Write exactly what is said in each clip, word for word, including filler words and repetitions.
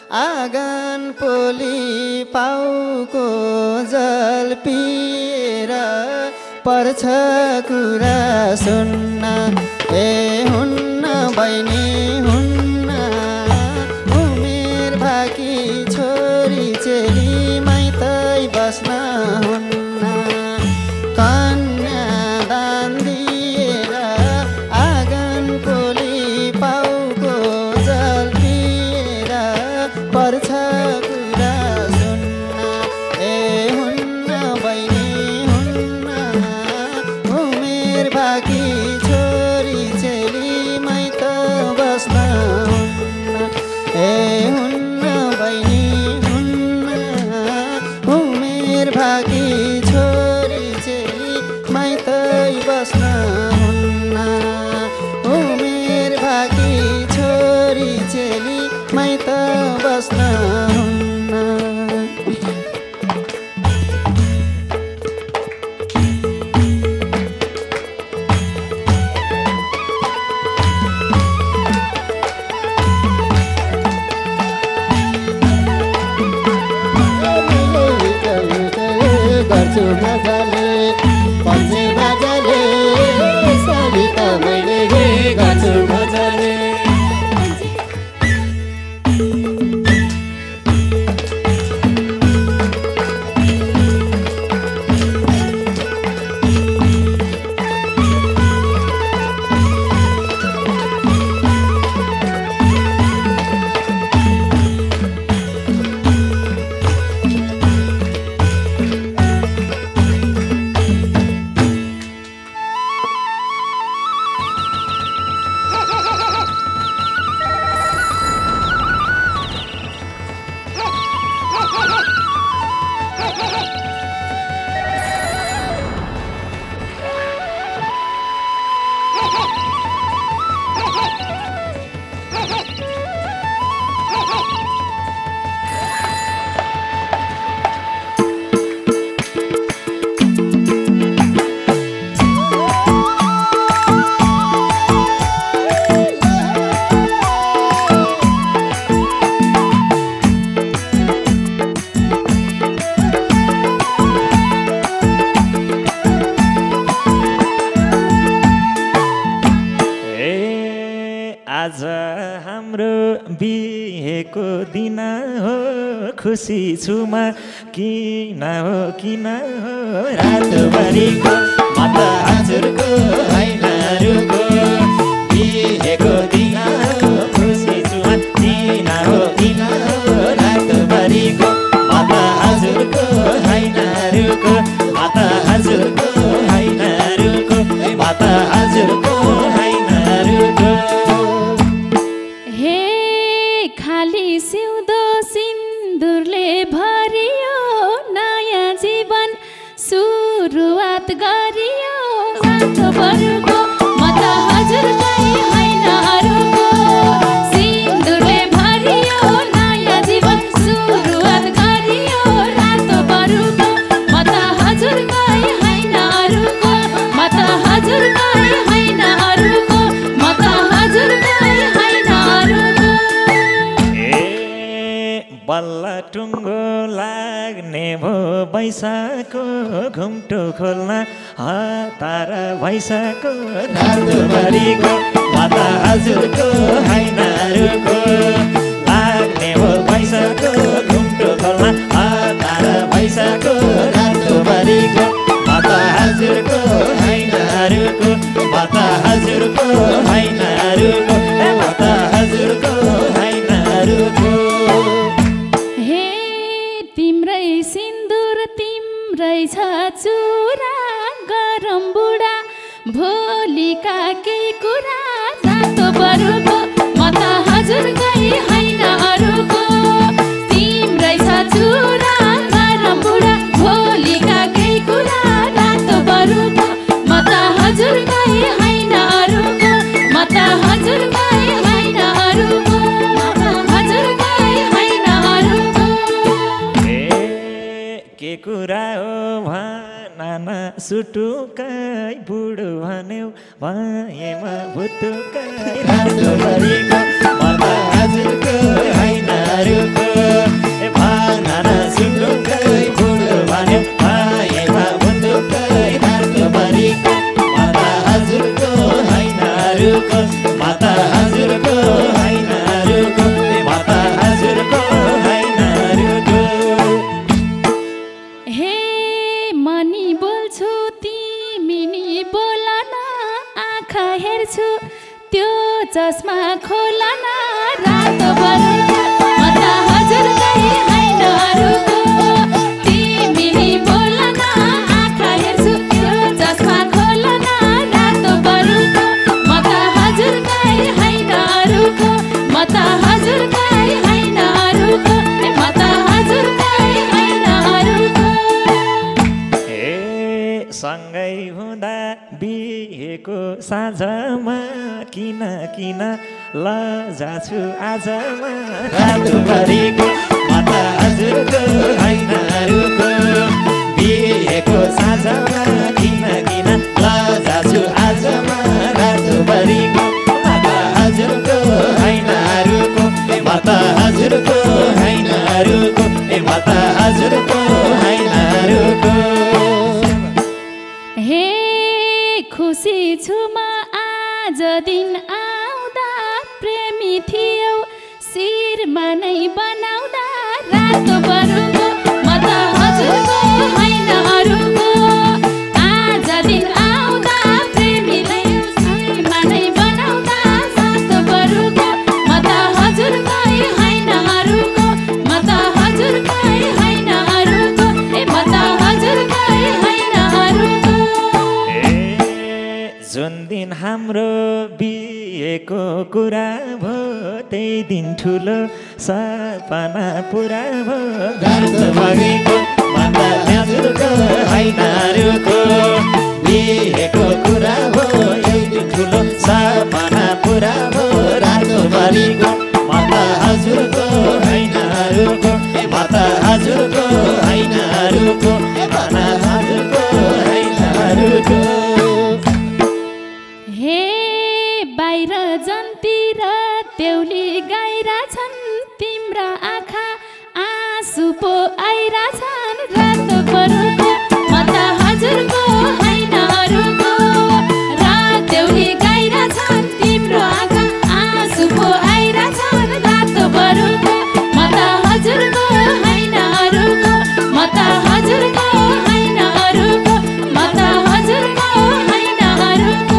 आँगन पोली पाउको जल पिएर पर्छ कुरा सुन्न ए हुन्न बहिनी हुन्न उमेर भाकी छोरी चेली माइतै बस्न हुन्न कन्यादान दिएर आँगन पोली पाउको जल पिएर पर्छ कुरा सुन्न ए हुन्न बहिनी हुन्न उमेर भाकी छोरी चेली माइत बस्न हुन्न ए हुन्न बहिनी हुन्न उमेर भाकी छोरी चेली माइत बस्न हुन्न उमेर भाकी छोरी चेली माइत बस्न हुन्न गर्छु मजाले पन्छे मजाले साली त मैले गर्छु मजाले आज हाम्रो बिहेको दिन हो खुसी छु म किन हो किन हो रातभरिको म त हजुरको होइन रुको बिहेको दिन हो खुसी छु म किन हो किन हो रातभरिको म त हजुरको होइन रुको म त हजुरको होइन रुको म त हजुरको होइन रुको सिउँदो सिन्दुरले भरियो नयाँ जीवन सुरुवात गरियो रातभरको म त हजुरकै होइन अरूको सिन्दुरले भरियो नयाँ जीवन सुरुवात गरियो रातभरको म त हजुरकै होइन अरूको म त हजुरकै होइन अरूको म त हजुरकै होइन अरूको बल्ल टुङ्गो लाग्ने भो बैशाखको घुम्टो खोल्न हतार भैसाको रातभरिको म त हजुरको होइन रुको लाग्ने भो बैशाखको घुम्टो खोल्न हतार भैसाको रातभरिको म त हजुरको होइन रुको म त हजुरको होइन रुको म त हजुरको होइन रुको सिन्दुर तिम्रै छ चुरा गरम बुढा भोलिका केही कुरा रातभरको म त हजुरकै होइन अरूको तिम्रै छ चुरा गरम बुढा भोलिका केही कुरा रातभरको म त हजुरकै होइन अरूको म त हजुरकै होइन अरूको म त हजुरकै होइन अरूको के कुरा हो भन सुटुकै बुढो भन्यौ भएमा भुतुकै रातभरिको म त हजुरको होइन रुको साँझमा किन किन लजाछु आजमा रातभरिको म त हजुरको होइन अरूको बिहेको साँझमा किन किन लजाछु आजमा रातभरिको म त हजुरको होइन अरूको म त हजुरको होइन अरूको ए म त हजुरको होइन अरूको हे खुसी छु म आज दिन आउँदा प्रेमी थियौ शिरमा नै बनाउँदा रातो बरुको म त हजुरको होइन अरूको आज दिन आउँदा प्रेमीले शिरमा नै बनाउँदा रातो बरुको म त हजुरकै होइन अरूको म त हजुरकै होइन अरूको ए म त हजुरकै होइन अरूको जुन दिन हाम्रो बिहेको कुरा भो त्यही दिन ठुलो सपना पुरा भो रातभरिको म त हजुरको होइन अरूको बिहेको कुरा भो यही दिन ठुलो सपना पुरा भो रातभरिको म त हजुरको होइन अरूको म त हजुरको होइन अरूको म त हजुरको होइन अरूको हे बाहिर जन्तिर देउली गाइरा छन् तिम्रा आँखा आँसु पो आइरा छन् रातो बरुको म त हजुरको होइन अरूको रात देउली गाइरा छन् तिम्रो आँखा आँसु पो आइरा छन् रातो बरुको म त हजुरको होइन अरूको म त हजुरको होइन अरूको म त हजुरको होइन अरूको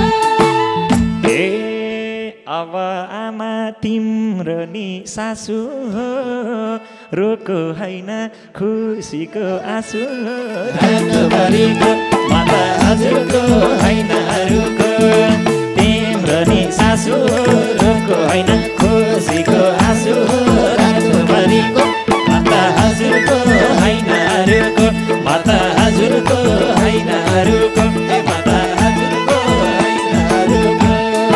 अब आमा तिम्रो नि सासु हो रोको होइन खुसीको आँसु रातभरिको म त हजुरको होइन अरूको तिम्रो नि सासु हो रोको होइन खुसीको आँसु रातभरिको म त हजुरको होइन अरूको म त हजुरको होइन अरूको म त हजुरको होइन अरूको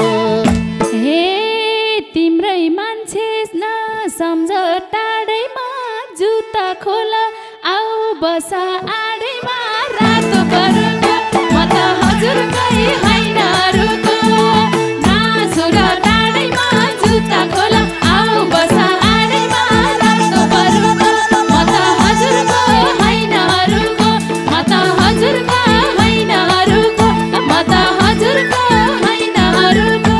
तिम्रै मान्छे नसम्झ टाढैमा जुत्ता खोल आऊ बस आडैमा रातो बरुको म त हजुरकै होइन अरूको नासुर टाढैमा जुत्ता खोल आऊ बस आडैमा रातो बरुको म त हजुरको होइन अरूको म त हजुरको होइन अरूको म त हजुरको होइन अरूको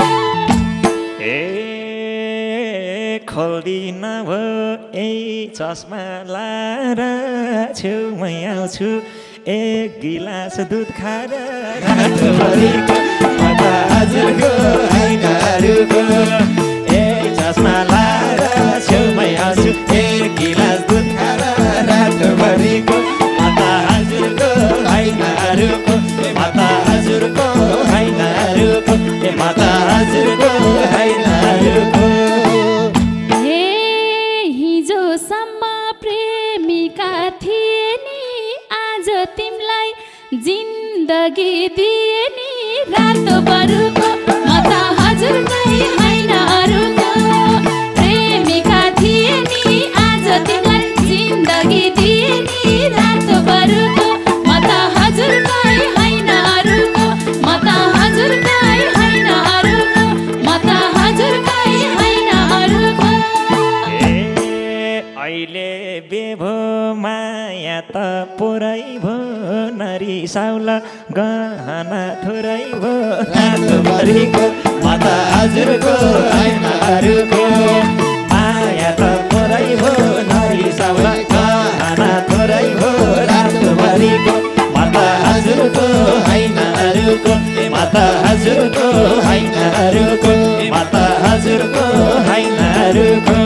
खोल्दिन भो ए चस्मा लाएर छेउमै आउँछु एक गिलास दुध खाएर रातभरिको म त हजुरको होइन अरूको ए चस्मा लाएर छेउमै आउँछु एक गिलास दुध खाएर रातभरिको म त हजुरको होइन अरूको म त हजुरको होइन अरूको म त हजुरको होइन अरूको तिमलाई जिन्दगी दिए नि रातो बरुको म त हजुरकै होइन अरूको प्रेमिका थिए नि आज तिमीलाई जिन्दगी दिए नि रातो बरुको म त हजुरकै होइन अरूको म त हजुरकै होइन अरूको म त हजुरकै होइन अरूको अहिले बेभो माया त पुरै भो नरी साउल गहना थोरै भो रातभरिको म त हजुरको होइन अरूको माया त पुरै भो नरी साउल गहना थोरै भो रातभरिको म त हजुरको होइन अरूको म त हजुरको होइन अरूको म त हजुरको होइन अरूको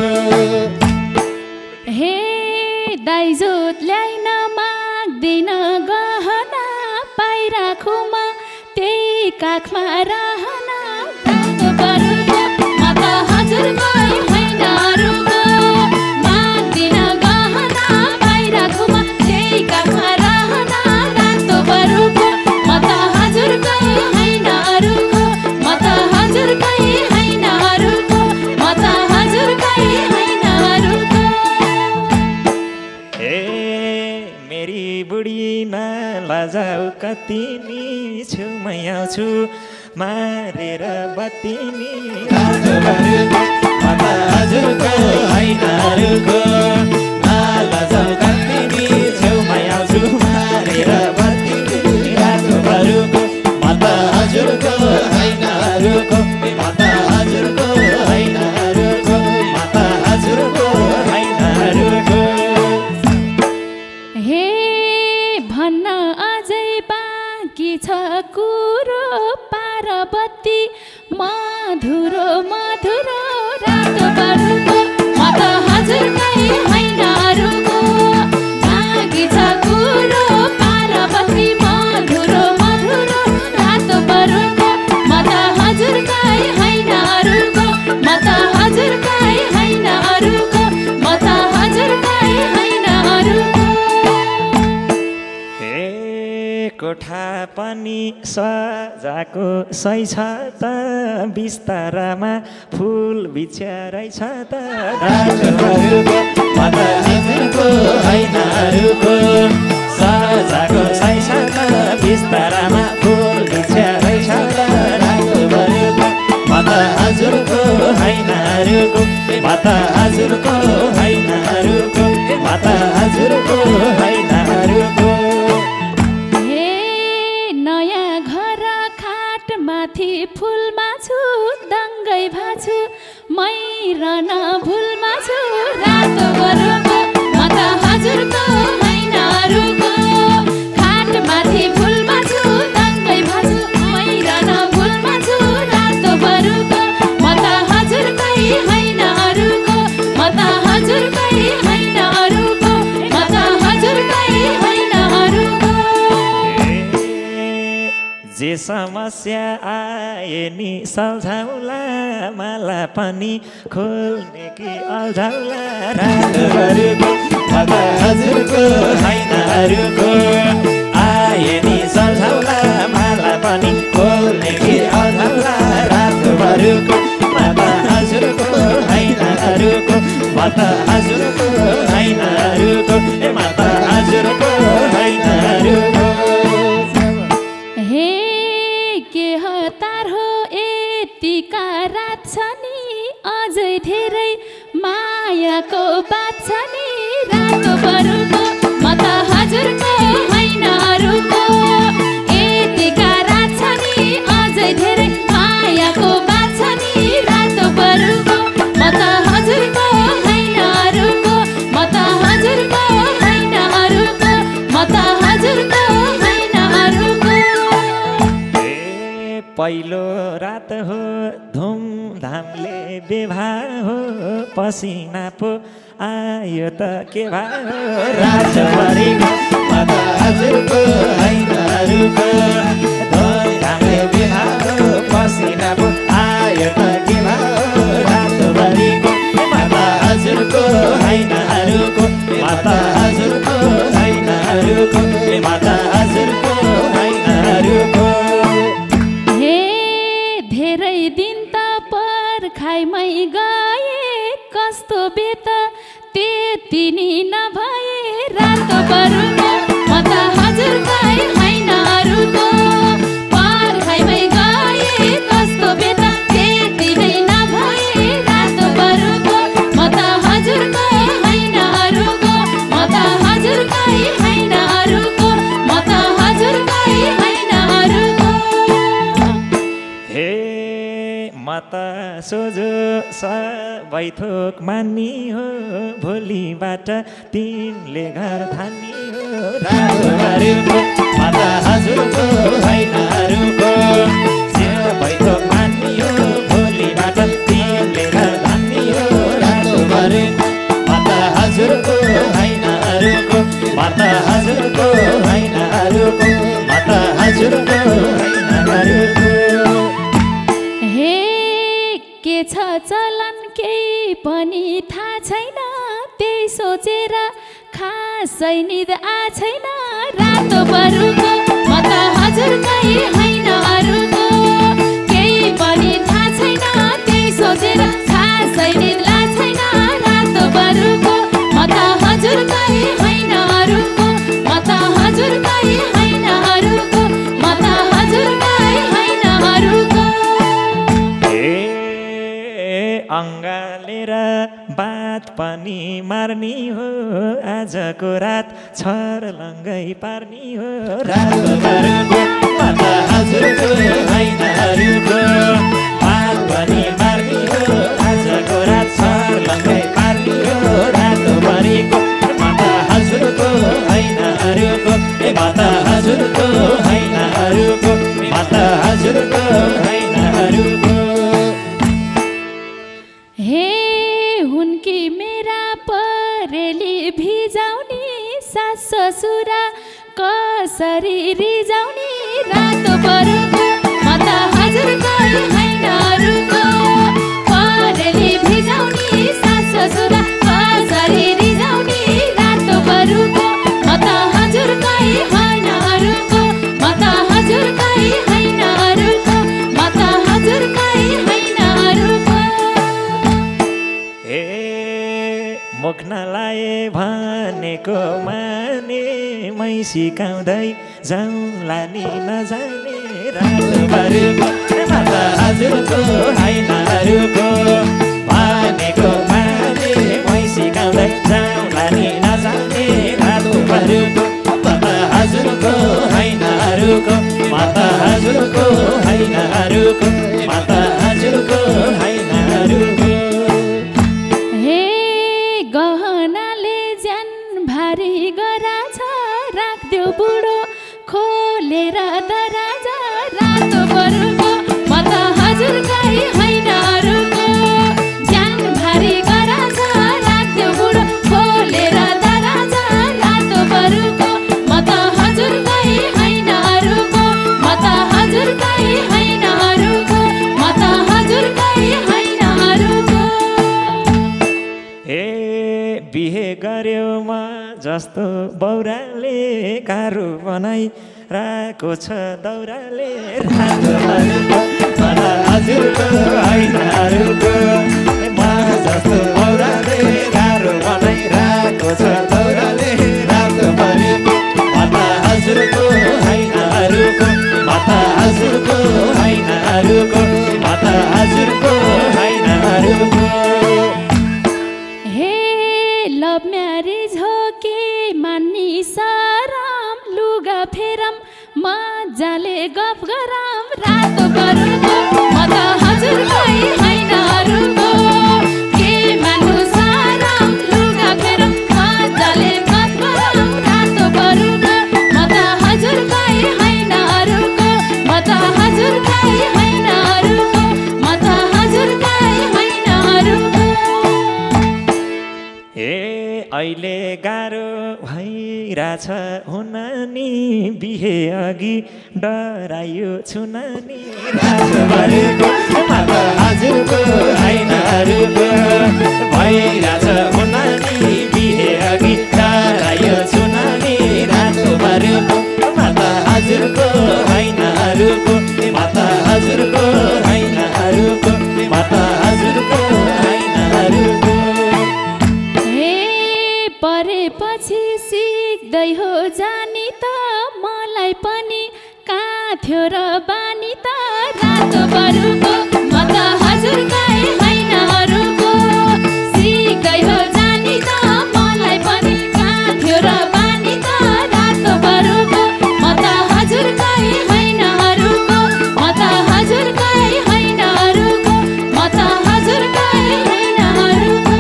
हे दाइजोत ल्याइन माग्दिन गहना पाइराखु म त्यही काखमा रहन रातो बरुको म त हजुरकै होइन अरूको माग्दिन गहना पाइराखु म त्यही काखमा रहन रातो बरुको म त हजुरकै होइन अरूको कति नि छेउमै आउँछु मारेर बत्ती नि रातभरको म त हजुरको होइन अरूको नलजाऊ कति नि छेउमै आउँछु मारेर बत्ती नि रातभरको म त हजुरको होइन अरूको म त हजुरको होइन अरूको म त हजुरको होइन अरूको हे भन्न अझै बाँकी छ कुरो पार्वती मधुरो मधुरो रातभरको म त हजुरकै होइन अरूको बाँकी छ कुरो पार्वती मधुरो मधुरो रातभरको म त हजुरकै होइन अरूको म त हजुरकै होइन अरूको म त हजुरकै होइन अरूको कोठा पनि सजाको सही छ त बिस्तारामा फुल बिछ्यारै छ त रातभरको म त हजुरको होइन अरूको सजाको सही छ त बिस्तारामा फुल बिछ्यारै छ त रातभरको म त हजुरको होइन अरूको म त हजुरको होइन अरूको म त हजुरको होइन अरूको माथि फुलमा छु दङ्गै भाछु मै रहन भुलमा छु रातभरको म त हजुरको होइन अरूको खाट माथि फुलमा छु दङ्गै भाछु मै रहन भुलमा छु रातभरको म त हजुरकै होइन अरूको म त हजुरकै होइन अरूको म त हजुरकै होइन अरूको जे समस्या आए नि सल्झाउला माला पनि खोल्ने कि अल्झाउला रातभरको म त हजुरको होइन अरूको आए नि सल्झाउला माला पनि खोल्ने कि अल्झाउला रातभरको म त हजुरको होइन अरूको म त हजुरको होइन अरूको म त हजुरको होइन अरूको रात छ नि अझै धेरै मायाको बात छ नि रातभरको म त हजुरको होइन अरूको यतिका रात छ नि अझै धेरै मायाको बात छ नि रातभरको म त हजुरको होइन अरूको म त हजुरको होइन अरूको म त हजुरको होइन अरूको पहिलो रात हो धुमधामले विवाह हो पसिना पो आयो त के भयो रातभरिको म त हजुरको होइन अरूको धुमधामले विवाह हो पसिना पो आयो त के भयो रातभरिको म त हजुरको होइन अरूको म त हजुरको होइन अरूको म त हजुरको होइन अरूको धेरै दिन त पर्खाइमै गए कस्तो बेत त्यति नि नभए रातभरको म त हजुरकै होइन अरूको पर्खाइमै गए कस्तो बेत त्यति नै नभए रातभरको म त हजुरको होइन अरूको म त हजुरकै होइन अरूको म त हजुरकै होइन अरूको हे म त सोझो सबै थोक मान्ने हो भोलिबाट तिमीले घर थान्ने हो रातभरको म त हजुरको होइन अरूको सबै थोक मान्ने हो भोलिबाट तिमीले घर थान्ने हो रातभरको म त हजुरको होइन अरूको म त हजुरको होइन अरूको म त हजुरको होइन अरूको के छ चलन केही पनि थाहा छैन त्यही सोचेर खासै निद आ छैन रातभरको म त हजुरकै होइन अरूको केही पनि थाहा छैन त्यही सोचेर खासै निद आ छैन रातभरको म त हजुरकै होइन अरूको म त हजुरकै होइन अरूको बात पनि मार्नी हो आजको रात छर्लङ्गै पार्नी हो रातभरको म त हजुरको होइन अरूको बात पनि मार्नी हो आजको रात छर्लङ्गै पार्नी हो रातभरिको म त हजुरको होइन अरूको ए म त हजुरको होइन अरूको म त हजुरको होइन अरूको हे हुन्की मेरा परेली भिजाउने सास ससुरा कसरी रिजाउने रातो परुको म त हजुरको होइन अरूको परेली भिजाउने सास ससुरा कसरी रिजाउने रातो परुको म त हजुरको होइन अरूको म त हजुरको होइन अरूको म त हजुरको होइन अरूको ए मुख नलाए भनेको माने मै सिकाउँदै जाउँला नि नजाने रातभरिको म त हजुरको होइन अरूको भनेको माने मै सिकाउँदै जाउँला नि नजाने रातभरिको म त हजुरको होइन अरूको म त हजुरको होइन अरूको म त हजुरको होइन अरूको हे गहनाले ज्यान भारी गराछ राख्देऊ बुढो खोलेर दराजा रातो परुको म त हजुरकै होइन अरूको ज्यान भारी गराछ राख्देऊ बुढो खोलेर दराजा रातो परुको म त हजुरकै होइन अरूको म त हजुरकै होइन अरूको म त हजुरकै होइन अरूको ए बिहे गर्यो म जस्तो बौराले गाह्रो बनाइ राको छ दौराले रातभरिको म त हजुरको होइन अरूको म जस्तो बौराले गाह्रो बनाइ राको छ दौराले रातभरिको म त हजुरको होइन अरूको म त हजुरको होइन अरूको म त हजुरको होइन अरूको हे लभ म्यारेज हो के मान्नी साराम लुगा फेरम मजाले गफ गरम रातो परुको म त हजुरकै होइन अरूको के मान्नु साराम लुगा फेरम मजाले गफ गरम रातो परुको म त हजुरकै होइन अरूको म त हजुरकै होइन अरूको म त हजुरकै होइन अरूको ए अहिले गाह्रो भइरहेछ हुन नि बिहे अघि डरायो छुन नि रातभरिको म त हजुरको होइन अरूको भइरहेछ हुन नि बिहे अघि डरायो छुन नि रातभरिको म त हजुरको होइन अरूको म त हजुरको होइन अरूको म त हजुरको होइन अरूको परेपछि सिक्दै हो जानी त मलाई पनि कहाँ थियो र बानी त रातो परुको म त हजुरकै होइन अरूको सिक्दै हो जानी त मलाई पनि कहाँ थियो र बानी त रातो परुको म त हजुरकै होइन अरूको म त हजुरकै होइन अरूको म त हजुरकै होइन अरूको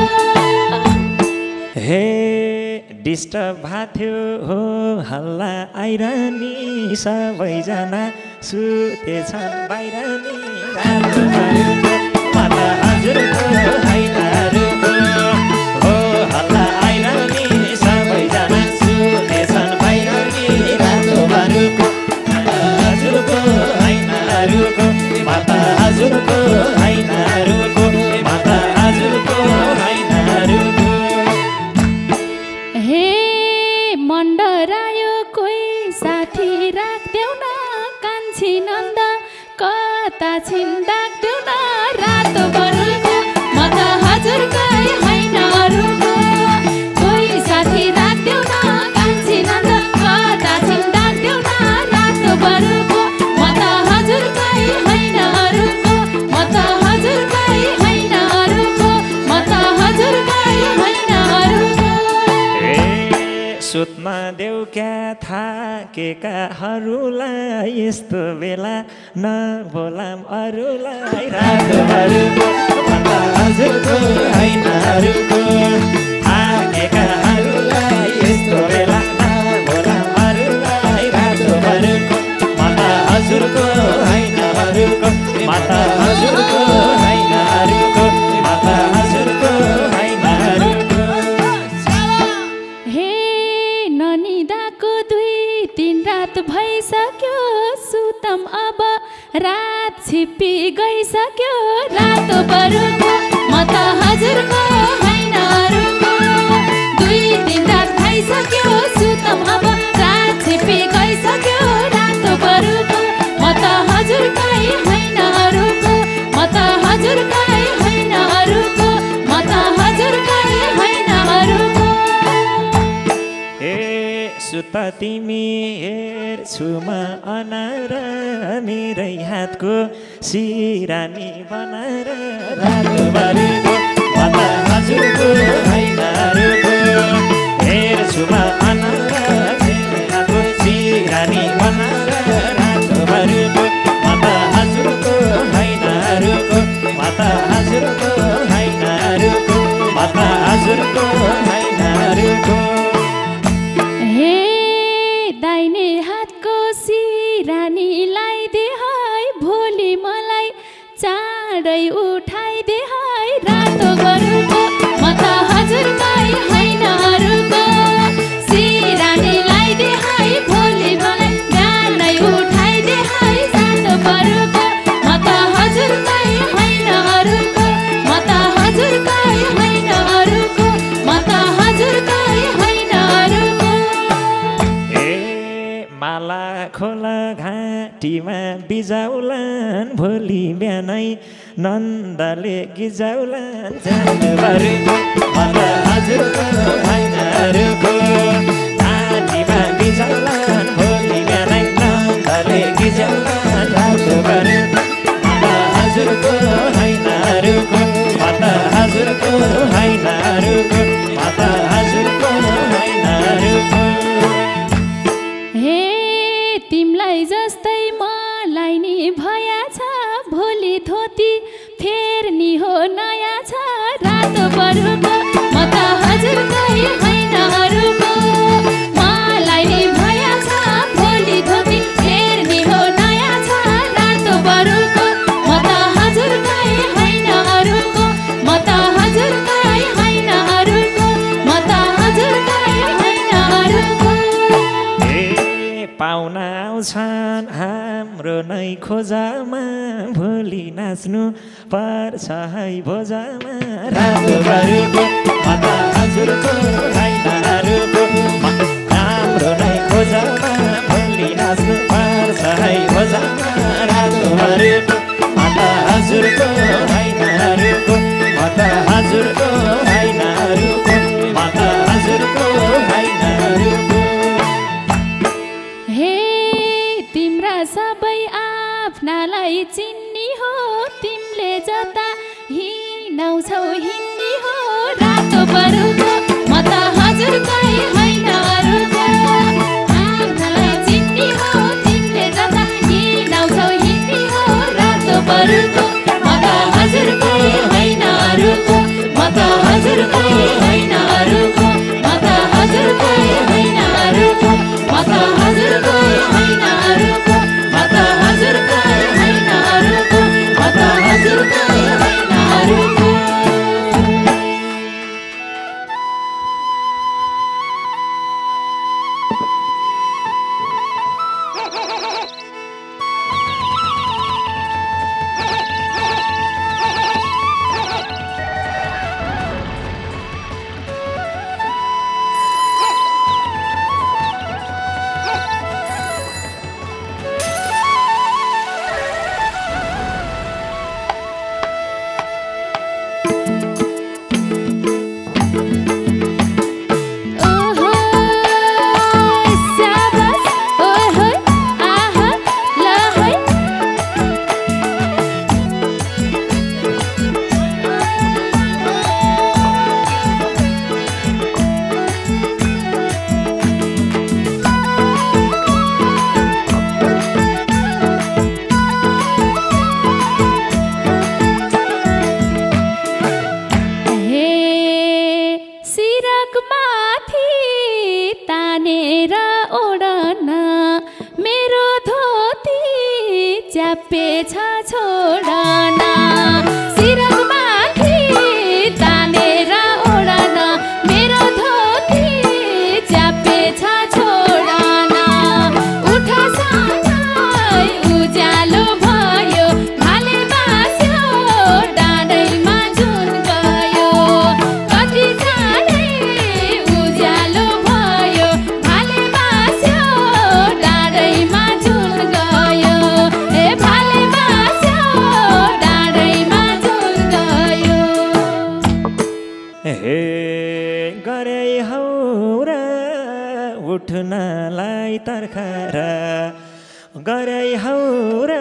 हे डिस्टर्ब भएको हो हल्ला आइरहने सबैजना सुतेछन् बाहिर नि रातभरिको म त हजुरको होइन अरूको हो हल्ला आइरहने सबैजना सुतेछन् बाहिर नि रातभरिको म त हजुरको होइन अरूको म त हजुरको होइन अरूको म त हजुरको होइन अरूको हे मन्डरायो कोही साथी राख्देऊ न कान्छी नन्द कता छिन् डाक्देऊ न रातो परुको म त हजुरकै होइन अरूको कोही साथी राख्देऊ न कान्छी नन्द कता छिन् डाक्देऊ न रातो परुको म त हजुरकै होइन अरूको म त हजुरकै होइन अरूको म त हजुरकै होइन अरूको ए सुत्न देऊ क्या थाकेकाहरूलाई यस्तो बेला नबोलाम अरूलाई रातभरको म त हजुरको होइन अरूको थाकेकाहरूलाई यस्तो बेला नबोलाम अरूलाई रातभरको म त हजुरको होइन अरूको म त हजुरको होइन अरूको म त हजुरको होइन अरूको हे ननिदाको दुई तिन रात भइसक्यो सुतम अब रात छिप्पी गइसक्यो रातो बरुको म त हजुरको होइन अरूको दुई तिन रात भइसक्यो सुतम अब रात छिप्पी गइसक्यो रातो बरुको म त हजुरकै होइन अरूको म त हजुरकै होइन अरूको म त हजुरकै होइन अरूको ए सुत तिमी हेर्छु म अनार मेरै हातको सिरानी बनाएर रातभरको म त हजुरको होइन अरूको हेर्छु म अनार मेरै हातको सिरानी बनाएर रातभरको म त हजुरको होइन अरूको म त हजुरको होइन अरूको म त हजुरको होइन अरूको हे दाहिने हातको सिरानीलाई दे है भोलि मलाई चाँडै उठाइदे है रातो गरुको म त हजुरकै होइन अरूको सिरानीलाई दे है भोलि मलाई बिहानै उठाइदे है रातो गरुको म त हजुरकै होइन अरूको म त हजुरकै होइन अरूको म त हजुरकै होइन अरूको ए माला खोला घाँटीमा बिजाउलान् भोलि बिहानै नन्दले गिजाउलान् जानुभरको म त हजुरको होइन अरूको घाँटीमा बिजाउलान् भोलि बिहानै नन्दले गिजाउलान् रातभरको म त हजुरको होइन अरूको म त हजुरको होइन अरूको म त हजुरको होइन अरूको हे तिमलाई जस्तै मलाई नि भया छ भोलि धोती फेर्नी हो नयाँ छ रातो बरुको म त हजुरकै होइन अरूको मलाई नि भया छ भोलि धोती फेर्नी हो नयाँ छ रातो बरुको म त हजुरकै होइन अरूको म त हजुरकै होइन अरूको म त हजुरकै होइन अरूको ए पाहुना आउँछन् हाम्रो नै खोजामा भोलि नाच्नु पर्छ है भोजामा रातभरको म त हजुरको होइन अरूको हाम्रो नै खोजामा भोलि नाच्नु पर्छ है भोजामा रातभरको म त हजुरको होइन अरूको म त हजुरको होइन अरूको म त हजुरको होइन अरूको हे तिम्रा सबै आफ्नालाई चिन्नी हो तिमीले जता हिँडाउँछौ हिँड्नी हो रातो बरुको म त हजुरकै होइन अरूको आफ्नालाई चिन्नी हो तिमीले जता हिँडाउँछौ हिँड्नी हो रातो बरुको म त हजुरकै होइन अरूको म त हजुरकै होइन अरूको म त हजुरकै होइन अरूको म त हजुरकै होइन अरूको म त हजुरकै होइन अरूको म त हजुरकै होइन अरूको सिरकमाथि तानेर ओढ्न मेरो धोती च्याप्पे छ छोड्न सिरकमाथि तानेर ओढ्न मेरो धोती च्याप्पे छ छोड्न उठ सँगै उज्यालो भयो भाले बास्यो डाँडैमा जुन गयो कति चाँडै उज्यालो भयो भाले बास्यो डाँडैमा जुन गयो ए भाले बास्यो डाँडैमा जुन गयो हे गरे हौ र उठ्नलाई तर्खर गरे हौ र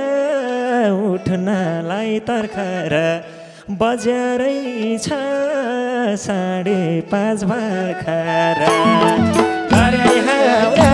उठ्नलाई तर्खर बजारै छ साढे पाँच भर्खर गरे हौ र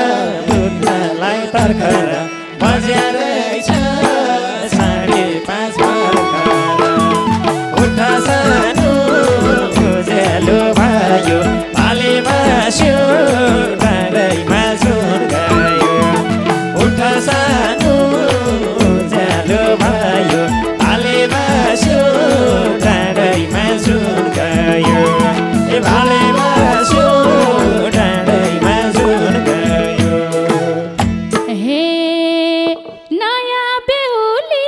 उठ्नलाई तर्खर बजारै छ साढे पाँच भर्खर उठ सानो उज्यालो भयो भाले बास्यो डाँडैमा जुन गयो उठ सानो उज्यालो भयो भाले बास्यो डाँडैमा जुन गयो ए भाले बास्यो डाँडैमा जुन गयो हे नयाँ बेहुली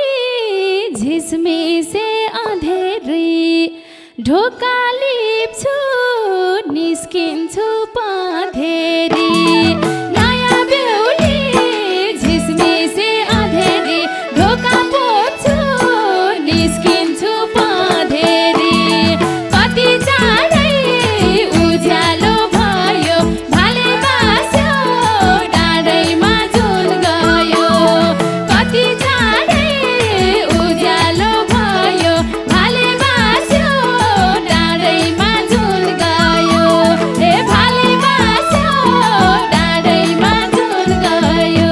झिसमिसे अँधेरी ढोका लिप्छु निस्किन्छु पँधेरी नयाँ बेहुली झिसमिसे अँधेरी ढोका पोल्छु निस्किन्छु पँधेरी कति चाँडै उज्यालो भयो भाले बास्यो डाँडैमा जुन गयो कति चाँडै उज्यालो भयो भाले बास्यो डाँडैमा जुन गयो ए भाले बास्यो डाँडैमा जुन गयो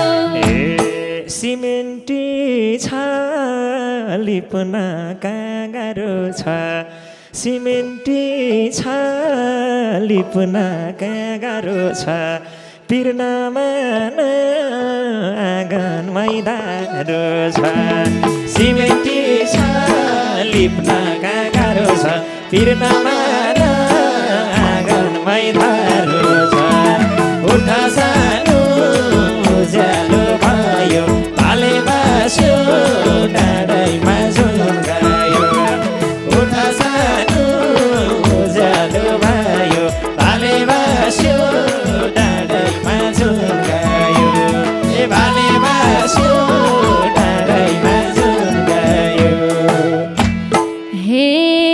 ए सिमेन्टी छ लिप्न कहाँ गाह्रो छ सिमेन्टी छ लिप्न कहाँ गाह्रो छ पिर्नमा न आँगनमै धारो छ सिमेन्टी छ लिप्न कहाँ गाह्रो छ पिर्नमा न आँगनमै धारो छ उठ सानो उज्यालो भयो भाले बास्यो डाँडैमा जुन गयो उठ सानो उज्यालो भयो भाले बास्यो डाँडैमा जुन गयो ए भाले बास्यो डाँडैमा जुन गयो हे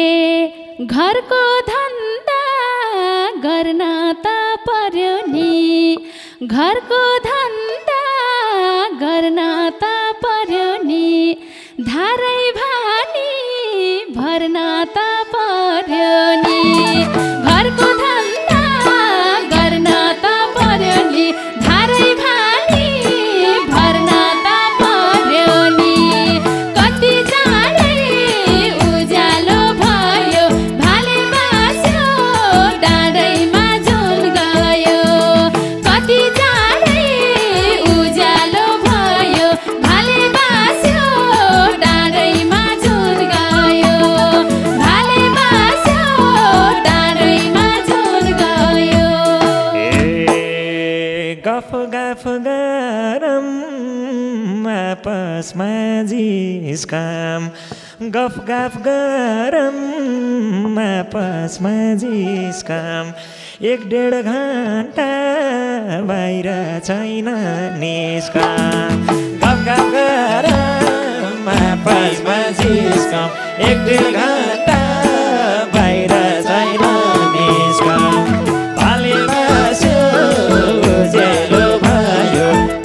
घरको धन्दा गर्न त पर्यो नि घरको धन्दा गर्न त पर्यो नि धारै भानी भर्न त पर्यो नि घरको धन्दा गर्न त पर्यो नि धारै भानी भर्न त पर्यो नि कति चाँडै उज्यालो भयो भाले बास्यो डाँडैमा जुन गयो कति चाँडै उज्यालो भयो भाले बास्यो डाँडैमा जुन गयो भाले बास्यो डाँडैमा जुन गयो ए गफ गफ गरम आपसमा जिस्काम गफ गफ गरम आपसमा जिस्काम एक डेढ घन्टा बाहिर छैन निस्काम गफ गफ गरम आपसमा जिस्काम एक डेढ घन्टा बाहिर छैन निस्काम भाले बास्यो उज्यालो भयो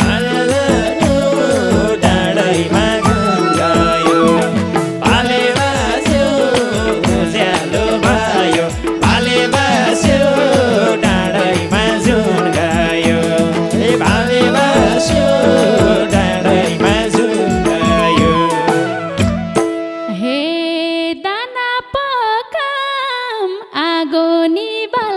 डाँडैमा जुन गयो भाले बास्यो उज्यालो भयो भाले बास्यो डाँडैमा जुन गयो ए भाले बास्यो डाँडैमा जुन गयो हे दाना पकाम आगो निभाल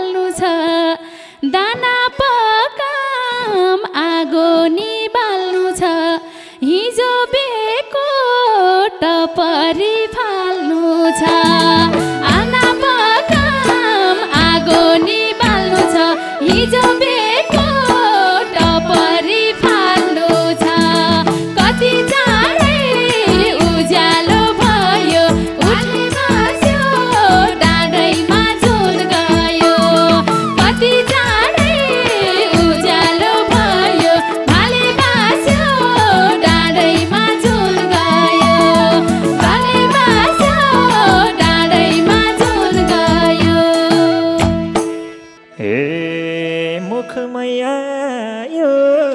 मुखमै आयो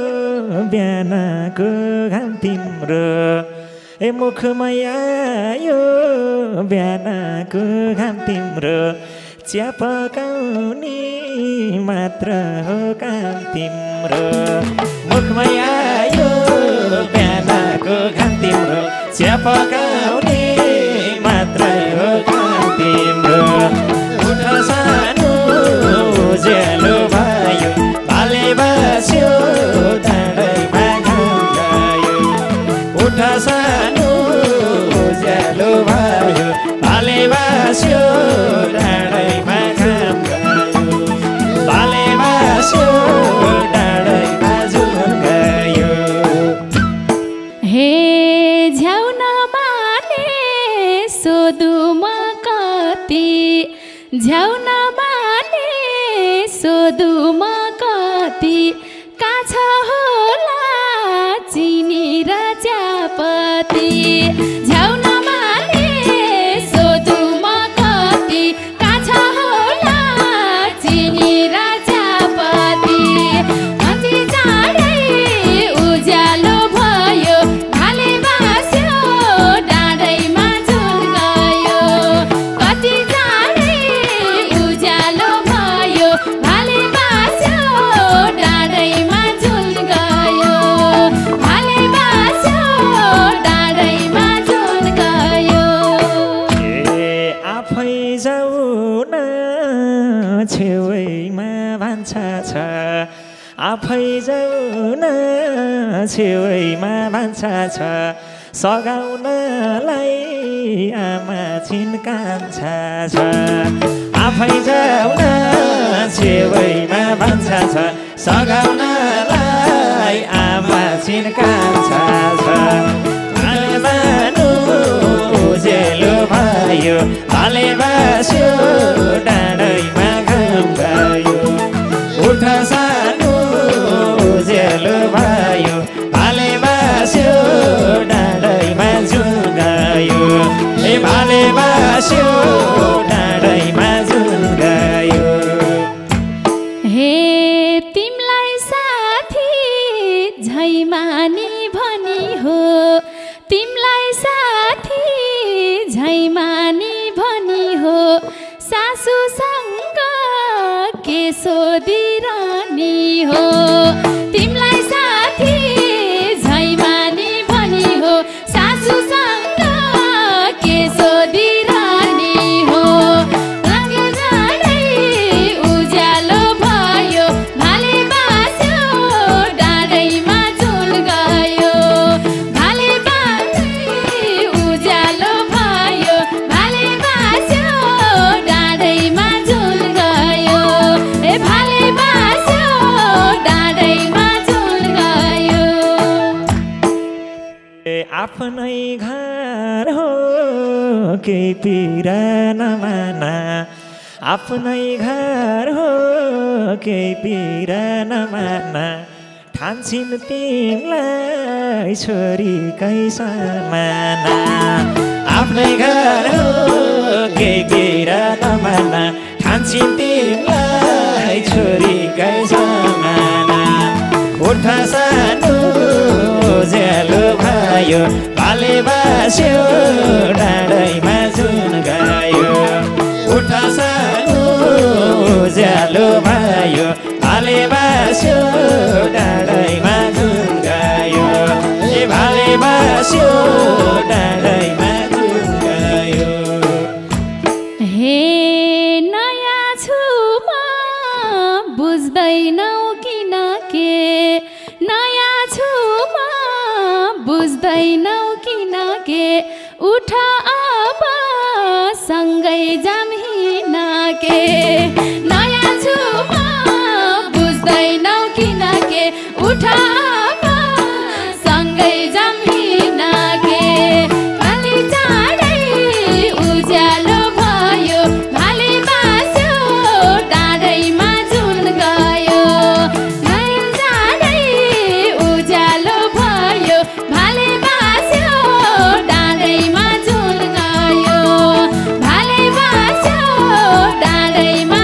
बिहानको घाम तिम्रो ए मुखमै आयो बिहानको घाम तिम्रो चिया पकाउने मात्र हो काम तिम्रो मुखमै आयो बिहानको घाम तिम्रो चिया पकाउने मात्र हो काम तिम्रो उठ सानो उज्यालो भयो भाले बस्यो डाँडैमा घाम गयो उठ सानो उज्यालो भयो भाले बस्यो डाँडैमा घाम गयो भाले बस्यो डाँडैमा जुन गयो हे झ्याउन माने सोधु म कति झ्याउन माने सोधु म कति काछ होला चिनी र चियापत्ती झ्याउन माने सोधु म कति काछ होला चिनी र चियापत्ती कति चाँडै उज्यालो भयो भाले बास्यो डाँडैमा जुन गयो कति चाँडै उज्यालो भयो भाले बास्यो डाँडैमा जुन गयो भाले बास्यो डाँडैमा जुन गयो ए आफै जाऊ न छेउमा भान्सा छ आफै जाऊ न छेउमा भान्सा छ सघाउनलाई आमा छिन कान्छा छ आफै जाऊ न छेउमा भान्सा छ सघाउनलाई आमा छिन कान्छा छ भानु उज्यालो भयो भाले बस्यो डाँडैमा घाम गयो उठ सानो उज्यालो भयो भाले बस्यो डाँडैमा जुन गयो ए भाले बस्यो डाँडैमा जुन गयो हे तिमलाई साथी झैमानी भनी हो तिमलाई साथी झैमानी भनी हो सासूसँग के सोधिरहनी हो तिमलाई साथी झैमानी भनी हो सासूसँग के सोधिरहनी हो लाग्यो जाडै उज्यालो भयो भाले बास्यो डाँडैमा जुन गयो भाले बास्यो उज्यालो भयो भाले बास्यो डाँडैमा जुन गयो ए भाले बास्यो डाँडैमा जुन गयो ए आफ्नै घर हो केही पीडा नमाना आफ्नै घर हो केही पीडा नमाना ठान्छिन् तिमीलाई छोरीकै समाना आफ्नै घर हो केही पीडा नमाना ठान्छिन् तिमीलाई छोरीकै समाना उठ सानो उज्यालो भयो भाले बस्यो डाँडैमा जुन गयो उठ सानो उज्यालो भयो भाले बस्यो डाँडैमा जुन गयो ए भाले बस्यो डाँडैमा जुन गयो हे नयाँ छु म बुझ्दैनौ किन के नयाँ छु म बुझ्दैनौ किन के उठ अब सँगै जाम हिँड्न के नयाँ छु म बुझ्दैनौ किन के उठ अब सँगै जाम हिँड्न के कति चाँडै उज्यालो भयो भाले बास्यो डाँडैमा जुन गयो कति चाँडै उज्यालो भयो भाले बास्यो डाँडैमा जुन गयो भाले बास्यो डाँडैमा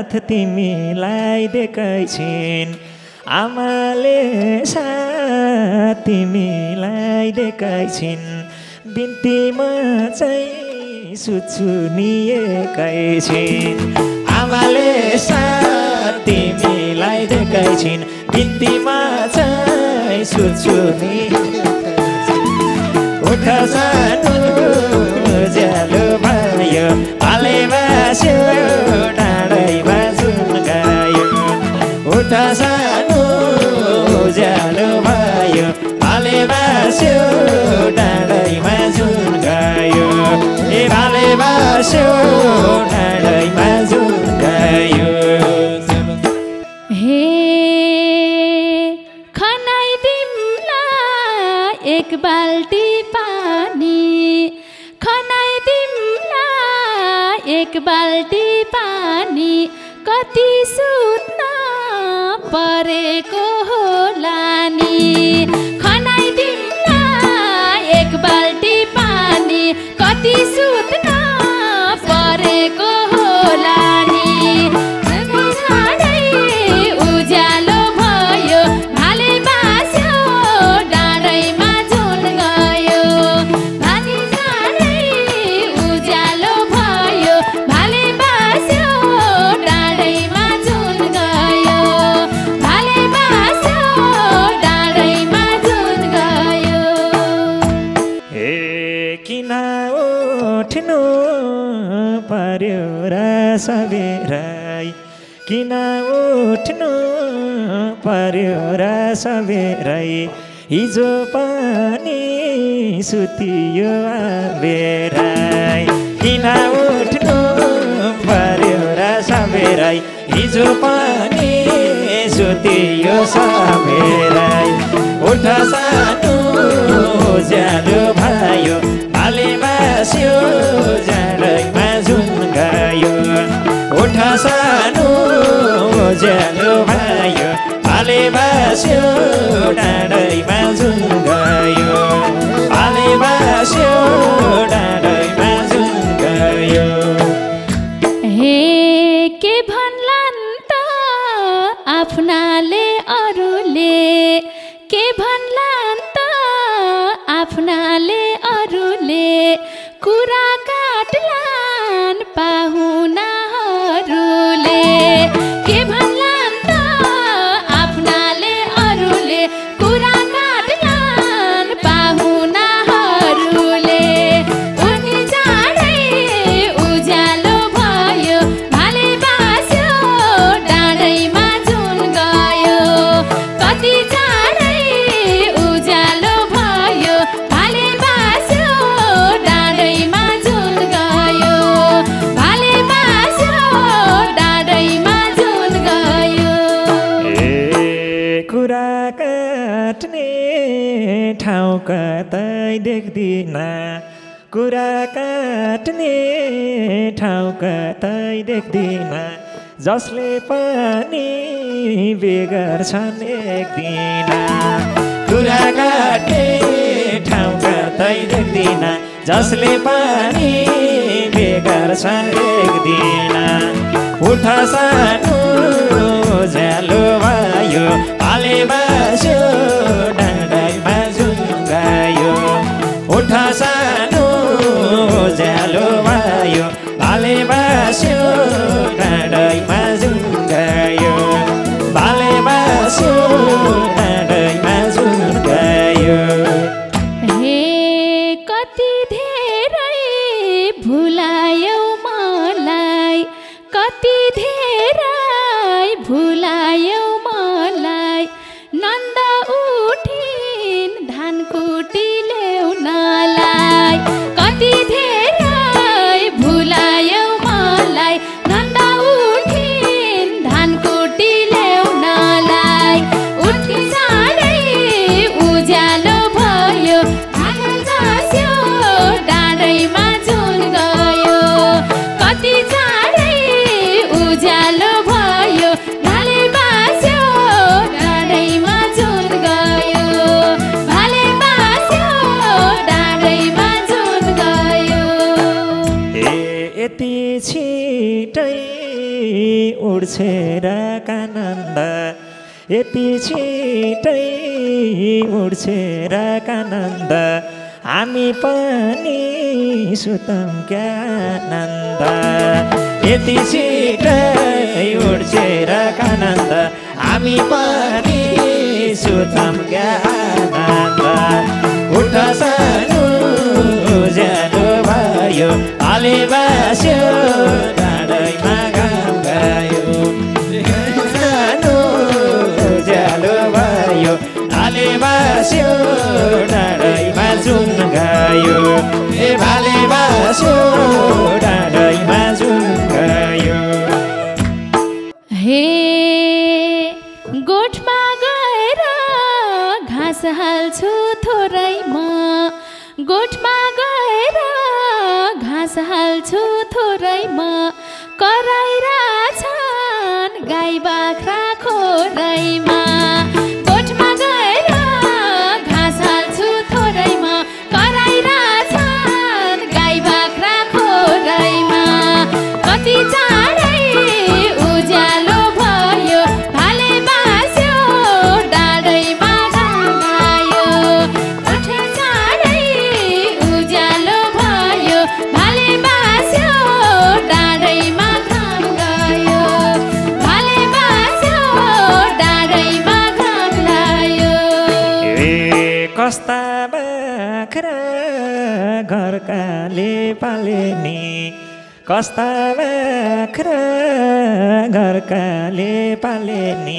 साथ तिमीलाई दिएकै छिन् आमाले साथ तिमीलाई दिएकै छिन् बिन्तीमा चाहिँ सुचुनिएकै छिन् आमाले साथ तिमीलाई दिएकै छिन् बिन्तीमा चाहिँ सुचुनी उठ सानो ज्यालो भयो पाले बास्यो डाँडैमा जुन गायो उठ सानो ज्यालो भयो पाले बास्यो डाँडैमा जुन गायो ए पाले बास्यो डाँडैमा जुन गायो हे खनाइदिउँला एक बाल्टी पानी खनाइदिउँला एक बाल्टी पानी कति सुत्न परेको होला नि खनाइदिउँला एक बाल्टी पानी कति सुत्न परेको होला नि उज्यालो भयो भाले बास्यो डाँडैमा जुन गयो भागी झाडै उज्यालो भयो भाले बास्यो डाँडैमा जुन गयो भाले बास्यो डाँडैमा जुन गयो ए किन उठ्नु पर्यो र सबेरै किन उठ्नु पर्यो र सबेरै हिजो पनि सुतियो बेरै किन उठ्नु पर्यो र सबेरै हिजो पनि सुतियो सबेरै उठ सानो ज्यालो भयो भाले बास्यो जाडैमा जुन गयो उठ सानो ज्यालो भयो भाले बास्यो डाँडैमा जुन गयो भाले बास्यो डाँडैमा जुन गयो हे के भन्लान् त आफ्नाले अरूले के भन्लान् त आफ्नाले अरूले कुरा काट्लान् पाहुनाहरूले के भन्लान् त आफ्नाले अरूले कुरा काट्लान् पाहुनाहरूले उनी चाँडै उज्यालो भयो भाले बास्यो डाँडैमा जुन गयो कति चाँडै उज्यालो भयो भाले बास्यो डाँडैमा जुन गयो भाले बास्यो डाँडैमा जुन गयो ए कुरा काट्ने ठाउँ कतै देख्दिन कुरा काट्ने ठाउँ कतै देख्दिन जसले पनि बिगार्छन् एक दिन कुरा काट्ने ठाउँ कतै देख्दिन जसले पनि बिगार्छन् एक दिन उठ सानो ज्यालो भयो भाले बास्यो डाँडैमा जुन गयो उठ सानो ज्यालो भयो भाले बास्यो डाँडैमा जुन गयो भाले बास्यो डाँडैमा जुन गयो हे कति धेरै भुलायौ मलाई कति धेरै भुलायौ मलाई नन्द उठिन् धान कुटी ल्याउनलाई कति धेरै भुलायौ मलाई नन्द उठिन् धान कुटी ल्याउनलाई उठि चाँडै उज्यालो भयो धान जास्यो डाँडैमा जुन गयो कति चाँडै उज्यालो भयो भाले बास्यो उड्छेर कानन्द यति छिटै उड्छेर कानन्द हामी पनि सुतौँ क्या आनन्द यति छिटै उड्छेर कानन्द हामी पनि सुतौँ क्या आनन्द उठ सानो उज्यालो भयो आले बास्यो डाँडैमा घाम गयो सानो उज्यालो भयो आले बास्यो डाँडैमा जुन गयो ए भाले बास्यो डाँडैमा जुन गयो हे गोठमा गएर घाँस हाल्छु थोरै म गोठमा गएर घाँस हाल्छु थोरै म कराइरहेछन् गाई बाख्रा खोरैमा गोठमा गएर घाँस हाल्छु थोरै म कराइरहेछन् गाई बाख्रा खोरैमा कति चाँडै उज्यालो भयो भाले बास्यो डाँडैमा घाम गयो उठ चाँडै उज्यालो भयो भाले बास्यो डाँडैमा घाम गयो भाले बास्यो डाँडैमा घाम गयो ए कस्ता बाख्रा घरकाले पाले नि कस्ता बाख्रा घरकाले पाले नि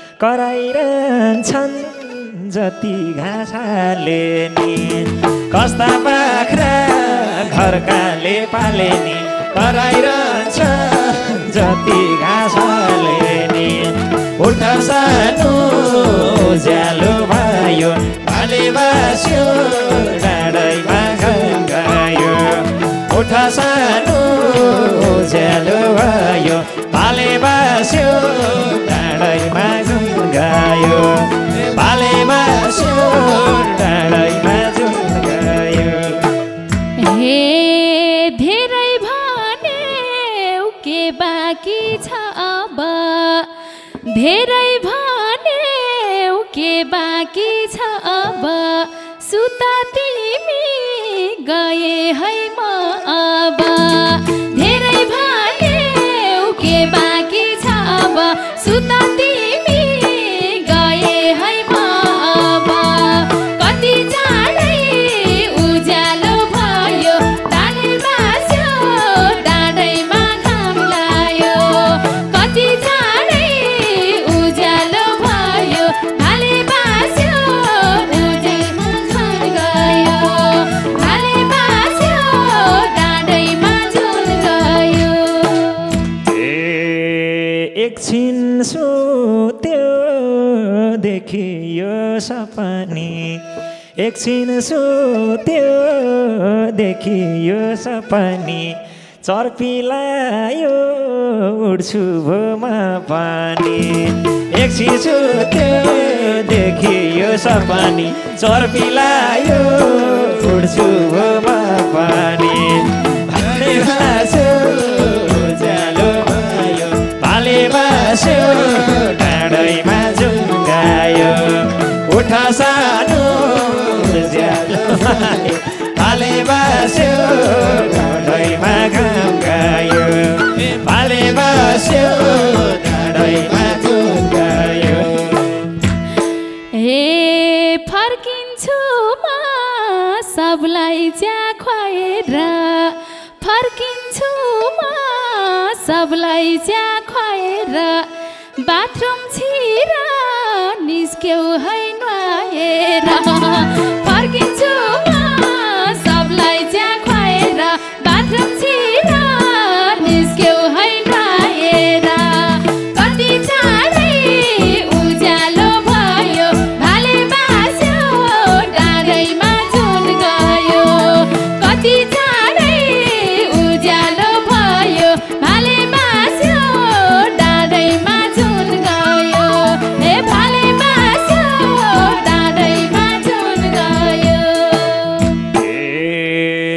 कराइरहन्छन् जति घाँस हाले नि कस्ता बाख्रा घरकाले पाले नि कराइरहन्छन् जति घाँस हाले नि उठ सानो उज्यालो भयो भाले बास्यो डाँडैमा घाम गयो उठ सानो उज्यालो भयो भाले बास्यो डाँडैमा घाम गयो भाले बास्यो डाँडैमा जुन गयो हे धेरै भन्यौ के बाँकी छ अब धेरै भन्यौ के बाँकी छ अब सुत तिमी गए है म अब धेरै भन्यौ के बाँकी छ अब सुत तिमी गए है म अब कति चाँडै उज्यालो भयो भाले बास्यो डाँडैमा घाम लाग्यो कति चाँडै उज्यालो भयो भाले बास्यो डाँडैमा घाम गयो भाले बास्यो डाँडैमा जुन गयो ए एकछिन सुत्यो देखियो सपनी एकछिन सुत्यो देखियो सपनी चर्पिलायो उड्छु भोमा पानी एकछिन सुत्यो देखियो सपनी चर्पिलायो उड्छु भोमा पानी भाले बास्यो उज्यालो भयो भाले बास्यो डाँडैमा जुन गयो उठ सानो उज्यालो भयो भाले बास्यो डाँडैमा घाम गयो भाले बास्यो डाँडैमा जुन गयो हे फर्किन्छु म सबलाई च्या खुवाएर फर्किन्छु म सबलाई च्या खुवाएर बाथरुम छिर निस्क्यौ है नुहाएर फर्किन्छु म सबलाई च्या खुवाएर बाथरुम छिर निस्क्यौ है नुहाएर कति चाँडै उज्यालो भयो भाले बास्यो डाँडैमा जुन गयो कति चाँडै उज्यालो भयो भाले बास्यो डाँडैमा जुन गयो हे भाले बास्यो डाँडैमा जुन गयो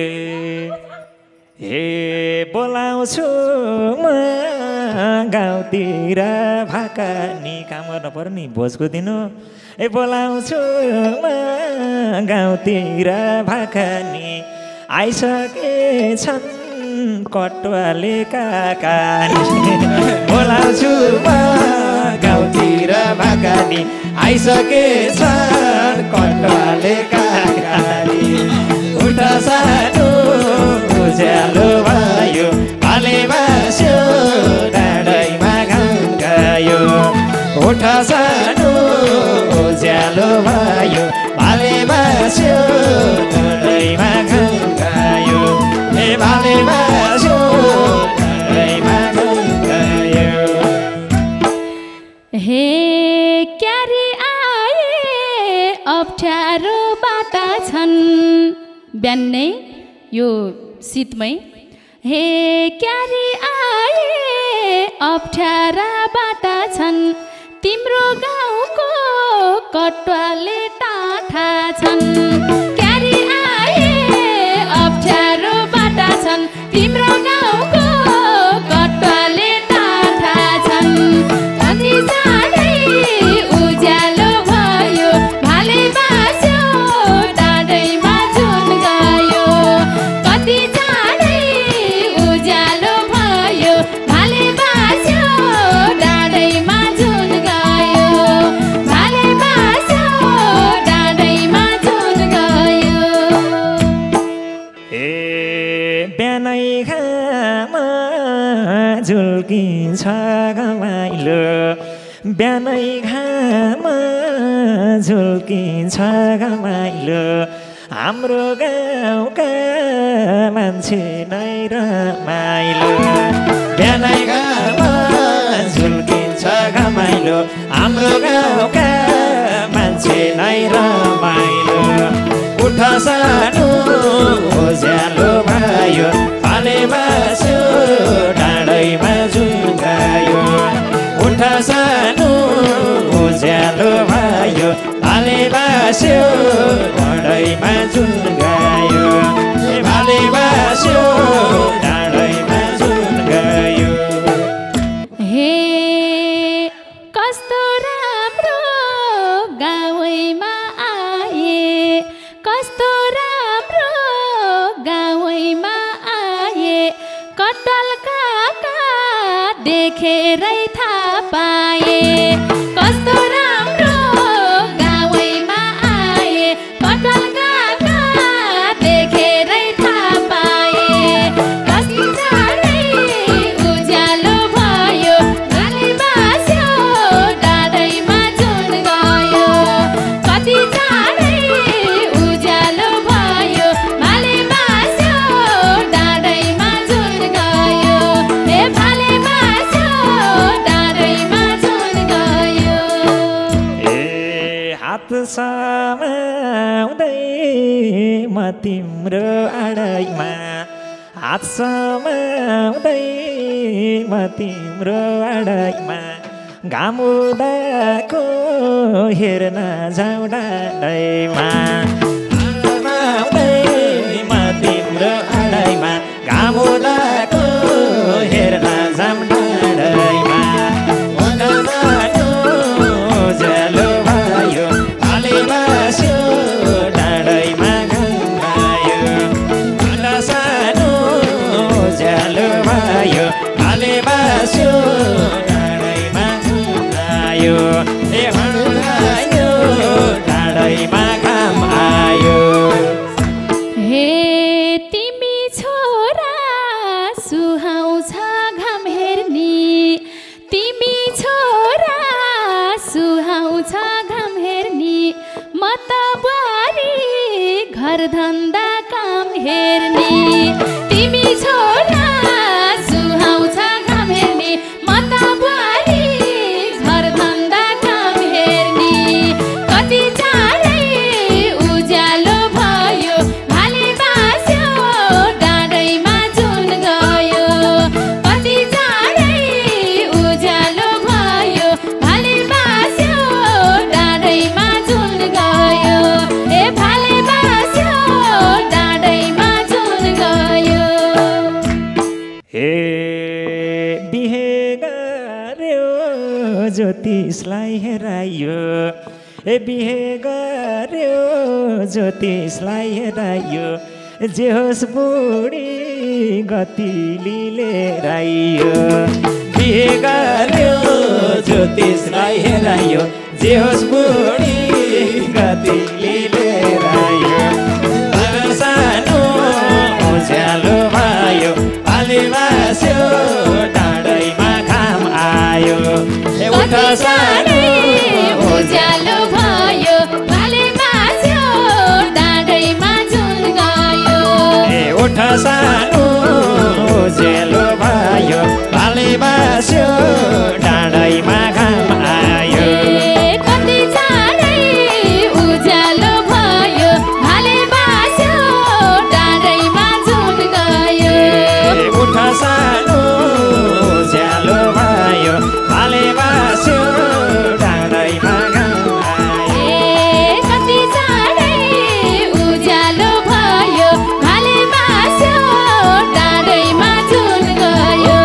हे बोलाउँछु म गाउँतिर भाकानी काम गर्न पर्यो नि भोजको दिन हो ए बोलाउँछु म गाउँतिर भाकानी आइसकेछन् कटुवाले काकानी बोलाउँछु म गाउँतिर भाकानी आइसकेछन् कटुवाले काकानी उठ सानो उज्यालो भयो भाले बास्यो डाँडैमा घाम गयो उठ सानो उज्यालो भयो भाले बास्यो डाँडैमा घाम गयो ए भाले बास्यो डाँडैमा घाम गयो हे क्यारी आए अप्ठ्यारो बाटा छन् बिहानै यो शीतमै हे क्यारी आए अप्ठ्यारा बाटा छन् तिम्रो गाउँको कटुवाले टाठा छन् क्यारी आए अप्ठ्यारो बाटा छन् तिम्रो गाउँको कटुवाले टाठा छन् कति चाँडै उज्यालो भयो भाले बास्यो डाँडैमा जुन गयो कति चाँडै उज्यालो भयो भाले बास्यो डाँडैमा जुन गयो भाले बास्यो डाँडैमा जुन गयो ए बिहानै घाम झुल्किन्छ घमाइलो बिहानै घाम झुल्किन्छ घमाइलो हाम्रो गाउँका मान्छे नै रमाइलो बिहानै घाम झुल्किन्छ घमाइलो हाम्रो गाउँका मान्छे नै रमाइलो उठ सानो उज्यालो भयो भाले बास्यो डाँडैमा जुन गयो उठ सानो उज्यालो भयो भाले बास्यो डाँडैमा जुन गयो ए भाले बास्यो डाँडैमा जुन गयो हे कस्तो राम्रो गाउँमा आए कस्तो राम्रो गाउँमा आए कटल काका देखेरै थाहा पाए कस्तो राम्रो गाउँमा आए कटल काका देखेरै थाहा पाए कति चाँडै उज्यालो भयो भाले बास्यो डाँडैमा जुन गयो कति चाँडै उज्यालो भयो भाले बास्यो डाँडैमा जुन गयो ए भाले बास्यो डाँडैमा जुन गयो ए हात समाउँदै म तिम्रो आडैमा हात समाउँदै म तिम्रो आडैमा घाम उदाएको हेर्न जाउँ डाँडैमा समाउँदै म तिम्रो आडैमा घाम उदाएको हेर्न जाउँ डाँडैमा उज्यालो भयो भाले बास्यो डाँडैमा घाम गयो उठ सानो उज्यालो भयो भाले बास्यो डाँडैमा घाम गयो ए आयो डाँडैमा घाम आयो हे तिमी छोरा सुहाउँछ घाम हेर्ने तिमी छोरा सुहाउँछ घाम हेर्ने म त बुहारी घर धन्दा काम हेर्ने तिमी छोरा सुहाउँछ घाम हेर्ने म त बुहारी घर धन्दा काम हेर्ने कति चाँडै उज्यालो भयो भाले बास्यो डाँडैमा जुन गयो कति चाँडै उज्यालो भयो भाले बास्यो डाँडैमा जुन गयो ए भाले बास्यो डाँडैमा जुन ज्योतिषलाई हेरायो ए बिहे गर्यो ज्योतिषलाई हेरायो जे होस् बुढी गतिली लिएर आइयो बिहे गर्यो ज्योतिषलाई हेरायो जे होस् बुढी गतिली लिएर आइयो सानो उज्यालो भयो पाले बास्यो डाँडैमा घाम आयो ए उठ सानो उज्यालो भयो पाले बास्यो डाँडैमा जुन गयो ए उठ सानो उज्यालो भयो पाले बास्यो डाँडैमा घाम आयो कति चाँडै उज्यालो भयो पाले बास्यो डाँडैमा जुन गयो उठ सानो उज्यालो भयो पाले बास्यो डाँडैमा घाम आयो कति चाँडै उज्यालो भयो पाले बास्यो डाँडैमा जुन गयो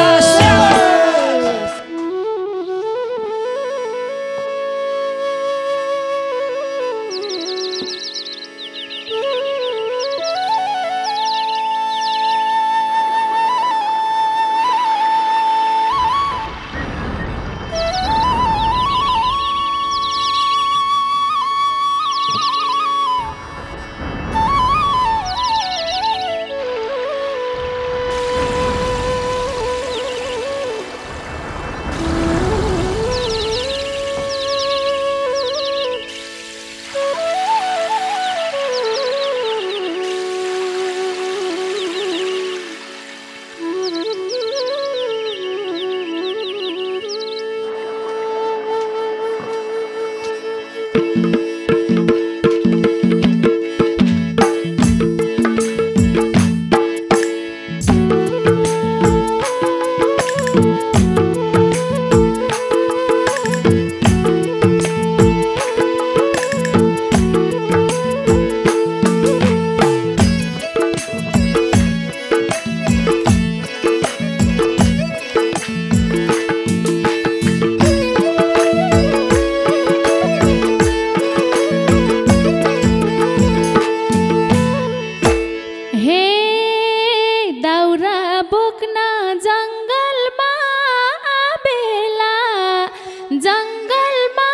जङ्गलमा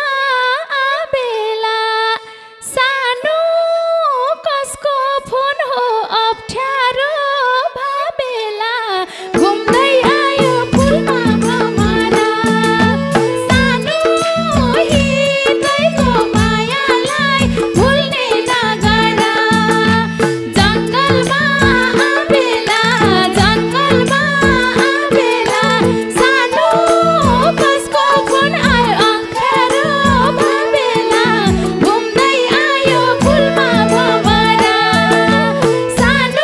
आबेला सानो कसको फोन हो अप्ठ्यारो भाबेला घुम्दै आयो फुलमा भमरा सानो हृदयको मायालाई भुल्ने नगरा जङ्गलमा आबेला जङ्गलमा आबेला सानो कसको फोन आयो अप्ठ्यारो भाबेला घुम्दै आयो फुलमा भमरा सानो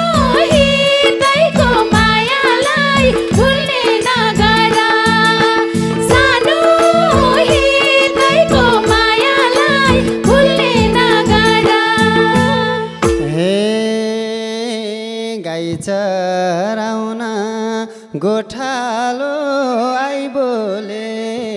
हृदयको मायालाई भुल्ने नगरा सानो हृदयको मायालाई भुल्ने नगरा हे गाई चराउन गोठालो आइबोले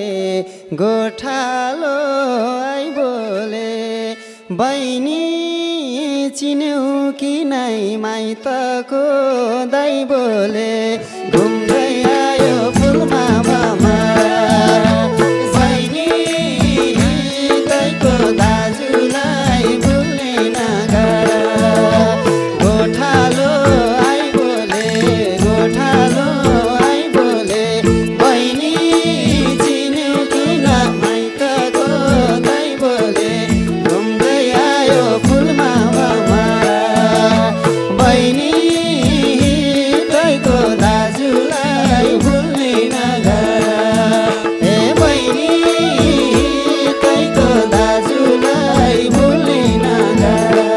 गोठालो आइबोले बहिनी चिन्यौ कि नै माइतको दाइ बोले घुम्दै आयो फुलमा भमरा बहिनी हृदयको दाजुलाई भुल्ने नगरा गोठालो आइबोले गोठालो आइबोले बहिनी चिन्यौ किन माइतको दाइ बोले घुम्दै आयो फुलमा भमरा बहिनी हृदयको दाजुलाई भुल्ने नगरा ए बहिनी हृदयको दाजुलाई भुल्ने नगरा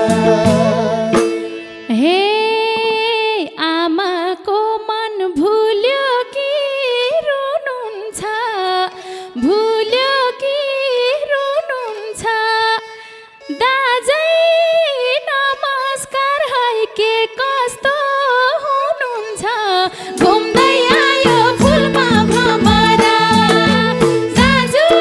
हे आमाको मन भुल्यो कि रुनुहुन्छ भुल्यो कि रुनुहुन्छ दाजै नमस्कार है के कस्तो हुनुहुन्छ घुम्दै आयो फुलमा भमरा दाजु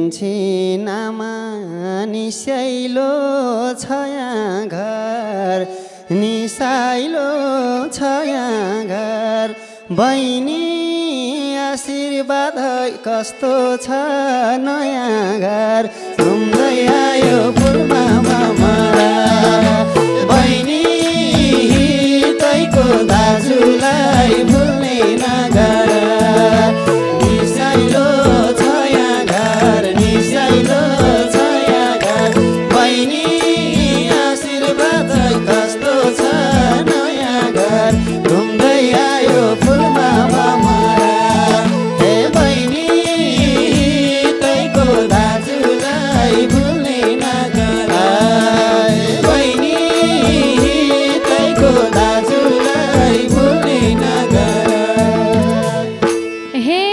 छिनामा निस्याइलो छ यहाँ घर निसाइलो छ यहाँ घर बहिनी आशीर्वाद कस्तो छ नयाँ घर घुम्दै आयो फुलमा भमरा बहिनी तैको दाजुलाई भुल्ने नगर निसाइलो छ यहाँ घर निसाइलो छ यहाँ घर बहिनी आशीर्वाद कस्तो छ नयाँ घर घुम्दै आयो फुलमा भमरा हे बहिनी तैको दाजुलाई भुल्ने नगर बहिनी तैको दाजुलाई भुल्ने नगर हे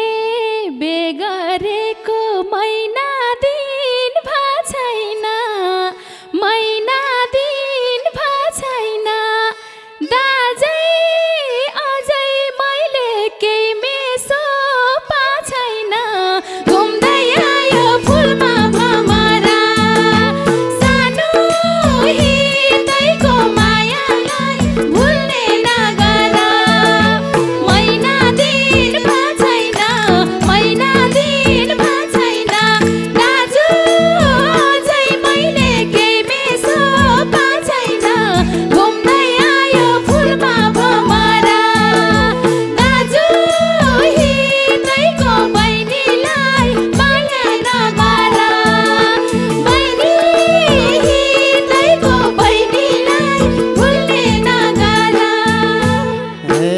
बेगरेको महिना दिन भा छैन महिना दिन भा छैन दाजै अझै मैले केही मेसो पा छैन घुम्दै आयो फुलमा भमरा सानो हितैको मायालाई भुल्ने नगर महिना दिन भा छैन महिना दिन भा छैन दाजु अझै मैले केही मेसो पा छैन घुम्दै आयो फुलमा भमरा दाजु हितैको बहिनीलाई माया नगर बहिनी हितैको बहिनीलाई भुल्ने नगर हे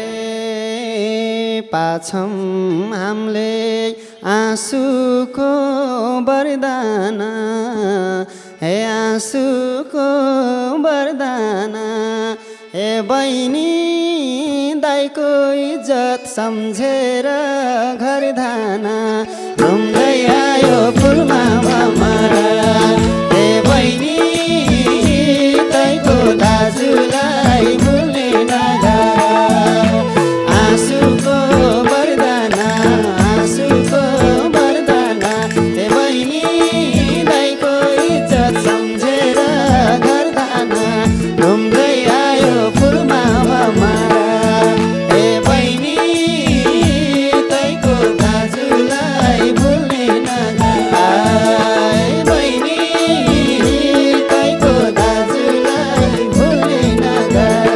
पाछम हामीले आँसुको वरदान हे आँसुको वरदान हे बहिनी दाइको इज्जत सम्झेर घर धान घुम्दै आयो फुलमा भमरा हे बहिनी दाइको दाजुलाई भुल्ने नगर आँसुको वरदान आँसुको वरदान हे बहिनी दाइको इज्जत सम्झेर घर धान घुम्दै आयो फुलमा भमरा हे बहिनी दाइको दाजुलाई भुल्ने नगर बहिनी दाइको दाजुलाई भुल्ने नगर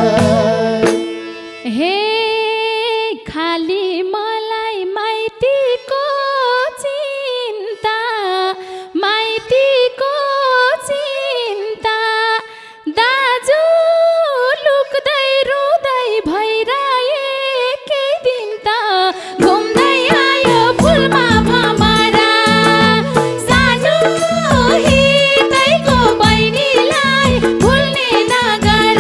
हे खाली मलाई माइतीको चिन्ता माइतीको चिन्ता दाजु लुक्दै रुँदै भइरहेकै दिन त घुम्दै आयो फुलमा भमरा सानो हितैको बहिनीलाई भुल्ने नगर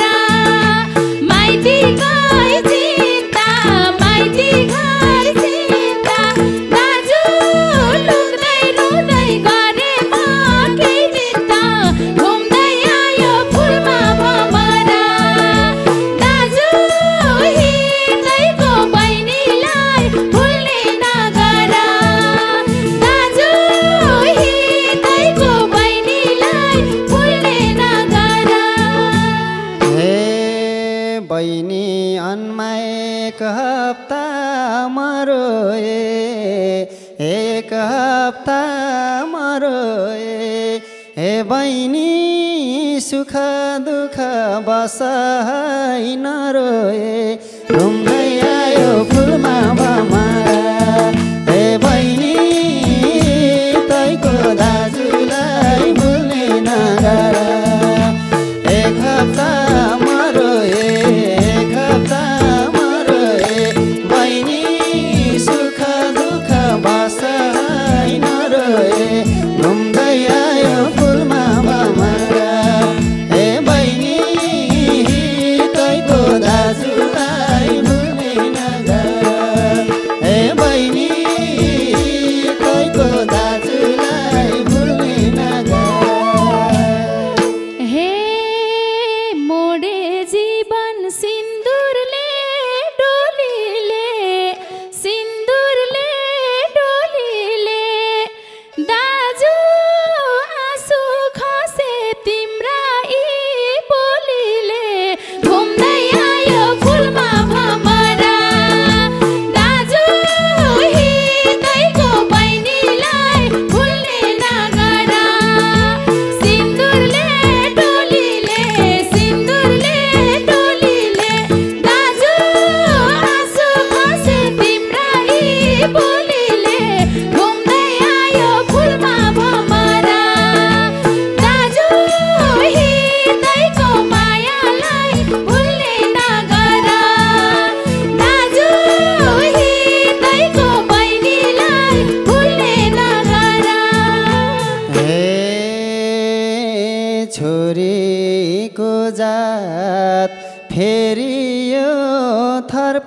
माइतीकै चिन्ता माइतीकै चिन्ता दाजु लुक्दै रुँदै गरे म केही दिन त घुम्दै आयो फुलमा भमरा दाजु हितैको बहिनीलाई भुल्ने नगर दाजु हितैको बहिनीलाई भुल्ने नगर हे बहिनी अन्माय एक हप्ता मरोए एक हप्ता मरोए हे बहिनी सुख दुःख बसाइ नरोए घुम्दै आयो फुलमा भमरा हे बहिनी तैको दाजुलाई भुल्ने नगर एक हप्ता मरोए एक हप्ता मरोए बहिनी सुख दुःख बसाइ नरोए घुम्दै आयो फुलमा भमरा हे बहिनी तैको दाजुलाई भुल्ने नगर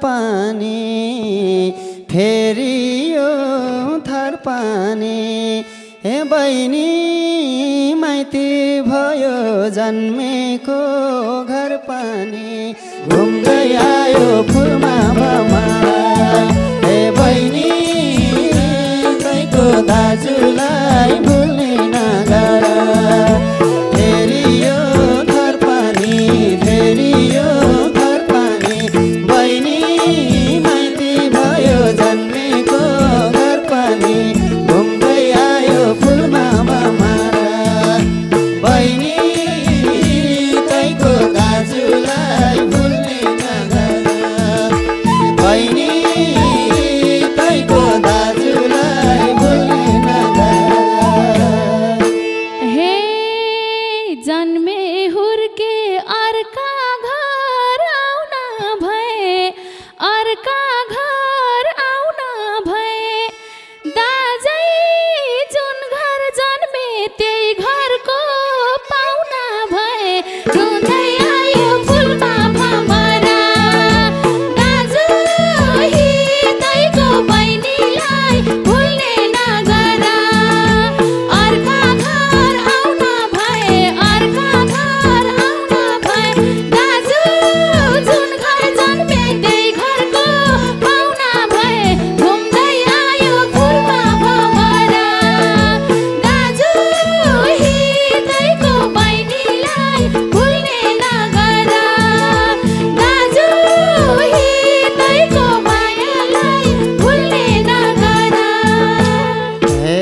पानी फेरि यो थर पानी हे बहिनी माइती भयो जन्मेको घर पानी घुम्दै आयो फुलमा भमरा हे बहिनी तैको दाजुलाई भुल्ने नगर फेरि यो थर पानी फेरि यो थर पानी बहिनी माइती भयो जन्मेको घर पानी घुम्दै आयो फुलमा भमरा बहिनी तैको दाजुलाई भुल्ने नगर बहिनी तैको दाजुलाई भुल्ने नगर हे जन्मे हुर्के अर्का घर आउन भए अर्का घर आउन भए दाजै जुन घर जन्मे त्यही घरको पाउना भए रुँदै आयो फुलमा भमरा दाजु हितैको बहिनीलाई भुल्ने नगर अर्का घर आउन भए अर्का घर आउन भए दाजु जुन घर जन्मे त्यही घरको पाउना भए घुम्दै आयो फुलमा भमरा दाजु हितैको बहिनीलाई भुल्ने नगर दाजु हितैको मायालाई भुल्ने नगर हे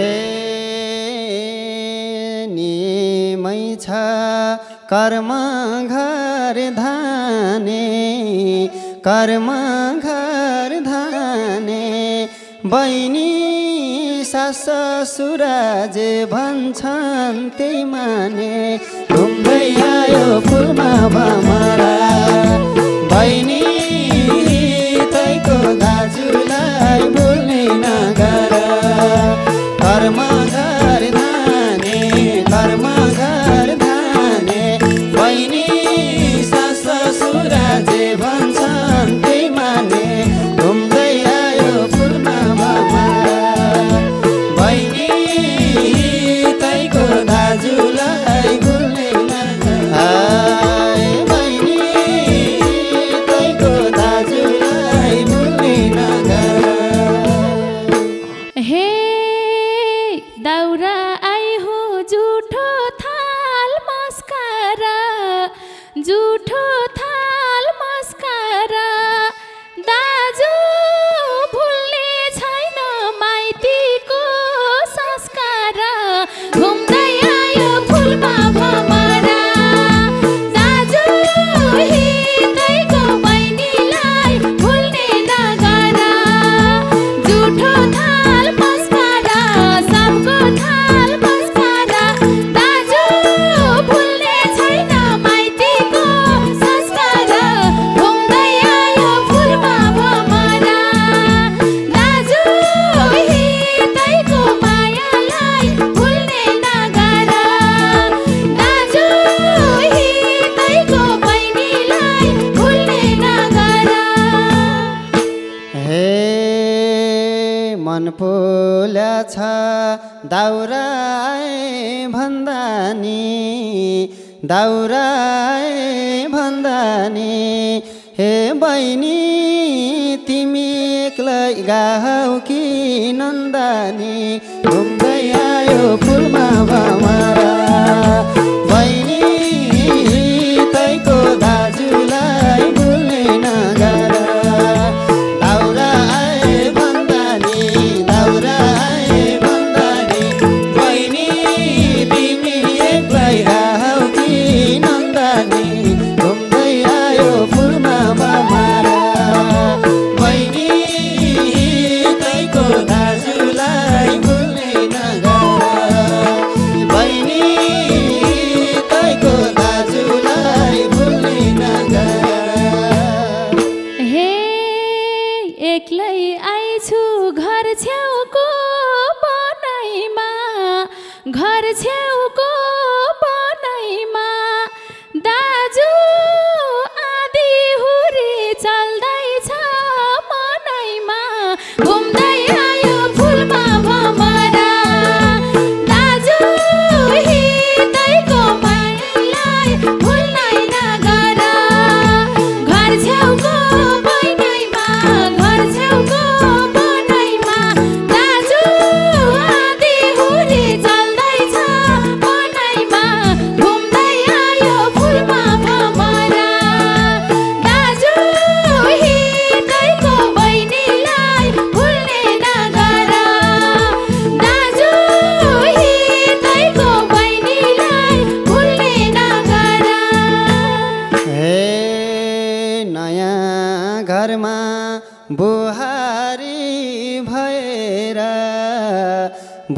निमै छ कर्म घर धाने कर्म घर धाने बहिनी सास ससुर जे भन्छन् त्यही माने घुम्दै आयो फुलमा भमरा बहिनी तैको दाजुलाई भुल्ने नगर कर्म घर धाने कर्म घर धाने बहिनी सास ससुर जे भन्छन् त्यही माने घुम्दै आयो फुलमा भमरा बहिनी तैको दाजुलाई भुल्ने नगर हाय बहिनी तैको दाजुलाई भुल्ने नगर हे दाउरा आई हो झुठो थाल मस्कारा झुठो थाल मस्कारा दाजु भुल्ने छैन माइतीको संस्कार घुम्दै आयो फुलमा भमरा दाजु हितैको बहिनीलाई भुल्ने नगर झुठो थाल मस्कारा सबको थाल मस्कारा दाजु भुल्ने छैन माइतीको संस्कार घुम्दै आयो फुलमा भमरा दाजु हितैको मायालाई भुल्ने नगर दाजु हितैको बहिनीलाई भुल्ने नगर हे मन पोल्या छ दाउराए भन्दा नि दाउराए भन्दा नि हे बहिनी तिमी एक्लै गाहौ कि नन्दानी घुम्दै आयो फुलमा भमरा बहिनी तैको दाजुलाई भुल्ने नगर दाउरा आए भन्दा नि दाउरा आए भन्दा नि बहिनी तिमी एक्लै गाहौ कि नन्दानी घुम्दै आयो फुलमा भमरा बहिनी तैको दाजुलाई भुल्ने नगर बहिनी तैको दाजुलाई भुल्ने नगर हे एक्लै आइछु घर छेउको बनैमा घर छेउको बनैमा दाजु आधी हुरी चल्दैछ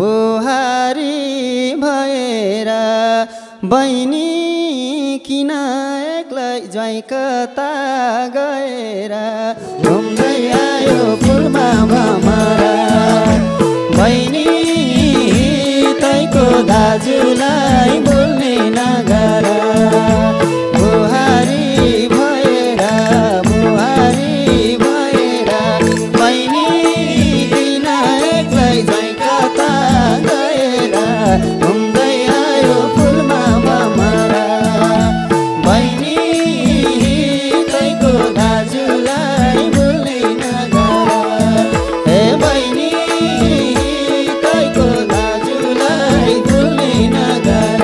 बुहारी भएर बहिनी किन एक्लै ज्वाइँ कता गएर घुम्दै आयो फुलमा भमरा बहिनी तैको दाजुलाई बोल्ने नगर बुहारी भएर बुहारी भएर बहिनी किन एक्लै ज्वाइँ कता गएर घुम्दै आयो फुलमा भमरा बहिनी तैको दाजुलाई बोल्ने नगर हे बहिनी तैको दाजुलाई बोल्ने नगर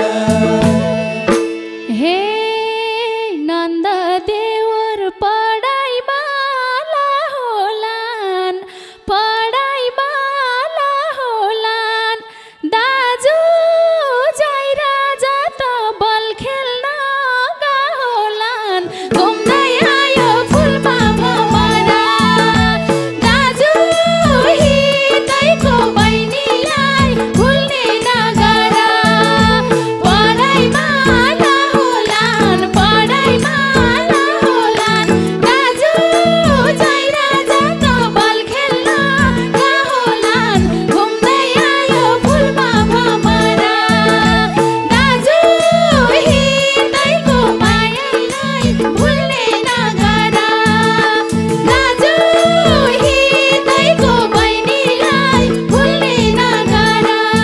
हे नन्द देवर पढाइमा ला होलान् पढाइमा ला होलान् दाजु जय राजा त बल खेल्न गहोलान् घुम्दै आयो फुलमा भमरा दाजु हितैको बहिनीलाई भुल्ने नगर पढाइमा ला होलान् पढाइमा ला होलान् दाजु जय राजा त बल खेल्न गहोलान् घुम्दै आयो फुलमा भमरा दाजु हितैको मायालाई भुल्ने नगर दाजु हितैको बहिनीलाई भुल्ने नगर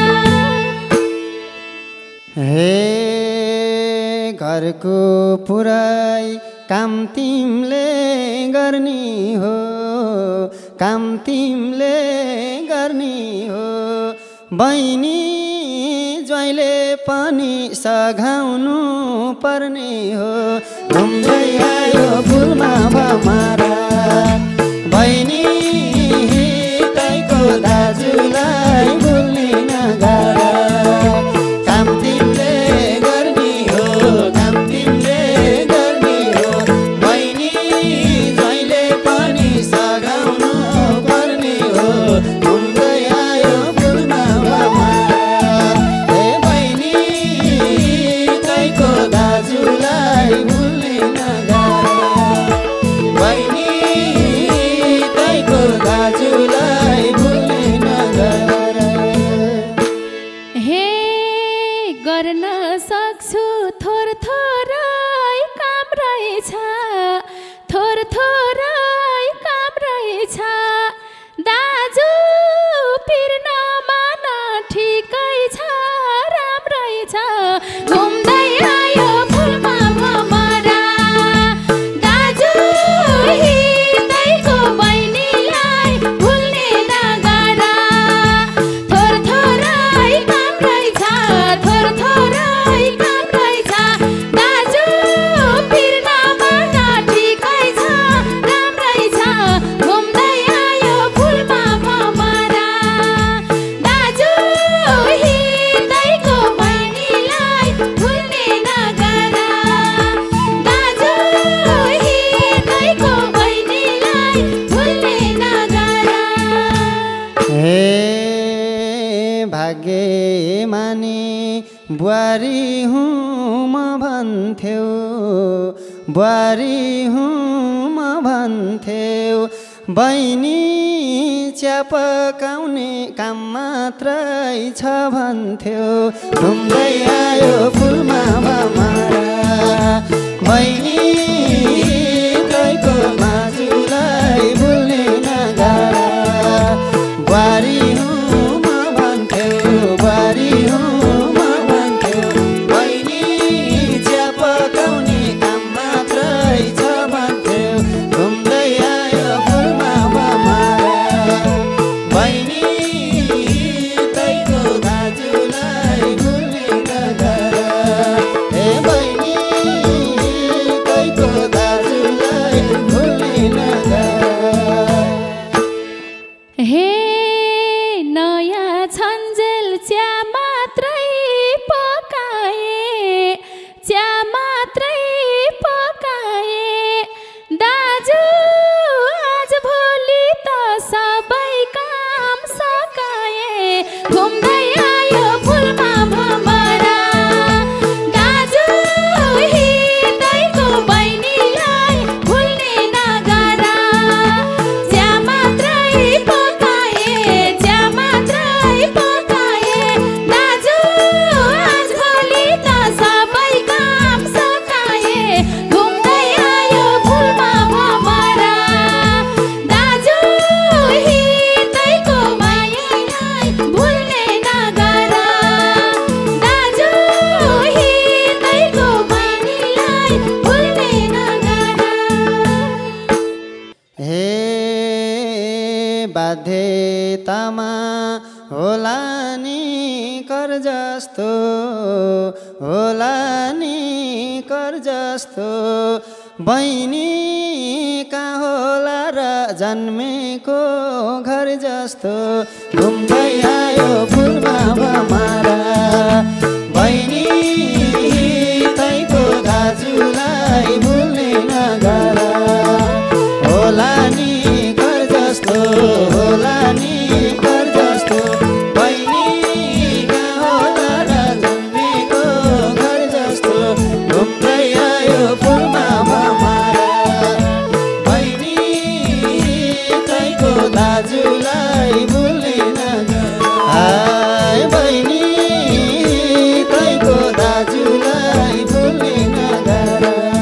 हे घरको पुरै काम तिमीले गर्ने हो काम तिमीले गर्ने हो बहिनी ज्वाइँले पनि सघाउनु पर्ने हो घुम्दै आयो फुलमा भमरा बहिनी तैको दाजुलाई बोल्ने नगर काम तिमीले गर्ने हो काम तिमीले गर्ने हो बहिनी ज्वाइँले पनि सघाउनु पर्ने हो घुम्दै आयो फुलमा भमरा हे बहिनी तैको दाजुलाई बोल्ने नगर बहिनी तैको दाजुलाई बोल्ने नगर हे गर्न सक्छु थोर थोरै काम रहेछ थोर थोरै काम रहेछ दाजु पिर्न मान ठिकै छ राम्रै छ घुम्दै आयो फुलमा भमरा दाजु हितैको बहिनीलाई भुल्ने नगर थोर थोरै काम रहेछ थोर थोरै काम रहेछ दाजु पिर्न मान ठिकै छ राम्रै छ घुम्दै आयो फुलमा भमरा दाजु हितैको बहिनीलाई भुल्ने नगर दाजु हितैको बहिनीलाई भुल्ने नगर हे भाग्यमानी बुहारी हुँ म भन्थ्यौ बुहारी हुँ म भन्थ्यौ बहिनी चिया पकाउने काम मात्रै छ भन्थ्यौ घुम्दै आयो फुलमा भमरा बहिनी तैको माजुलाई बोल्ने नगर बुहारी हुँ म भन्थ्यौ बुहारी हुँ म भन्थ्यौ बहिनी चिया पकाउने काम मात्रै छ भन्थ्यौ घुम्दै आयो फुलमा भमरा बहिनी तैको दाजुलाई बोल्ने नगर हे बहिनी तैको दाजुलाई बोल्ने बाध्यतामा होला नि कर जस्तो होला नि कर जस्तो बहिनी कहाँ होला र जन्मेको घर जस्तो घुम्दै आयो फुलमा भमरा बहिनी तैको दाजुलाई भुल्ने नगर होला नि घर जस्तो होला नि घर जस्तो बहिनी कहाँ होला र जन्मेको घर जस्तो घुम्दै आयो फुलमा भमरा बहिनी तैको दाजुलाई भुल्ने नगर हाय बहिनी तैको दाजुलाई भुल्ने नगर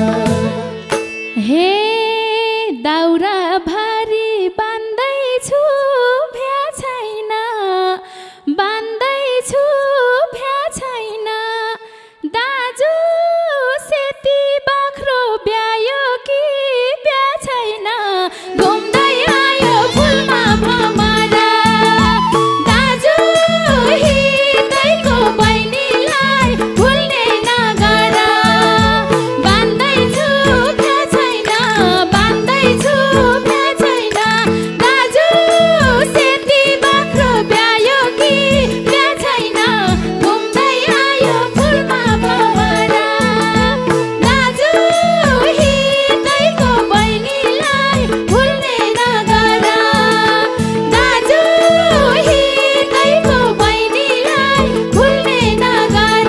हे दाउरा भारी बान्दैछु भ्या छैन बान्दैछु भ्या छैन दाजु सेती बाख्रो ब्यायो कि ब्या छैन घुम्दै आयो फुलमा भमरा दाजु हिँड्दैको बहिनीलाई भुल्ने नगर बान्दैछु भ्या छैन बान्दैछु भ्या छैन दाजु सेती बाख्रो ब्यायो कि ब्या छैन घुम्दै आयो फुलमा भमरा दाजु हिँड्दैको बहिनीलाई भुल्ने नगर दाजु हिँड्दैको बहिनीलाई भुल्ने नगर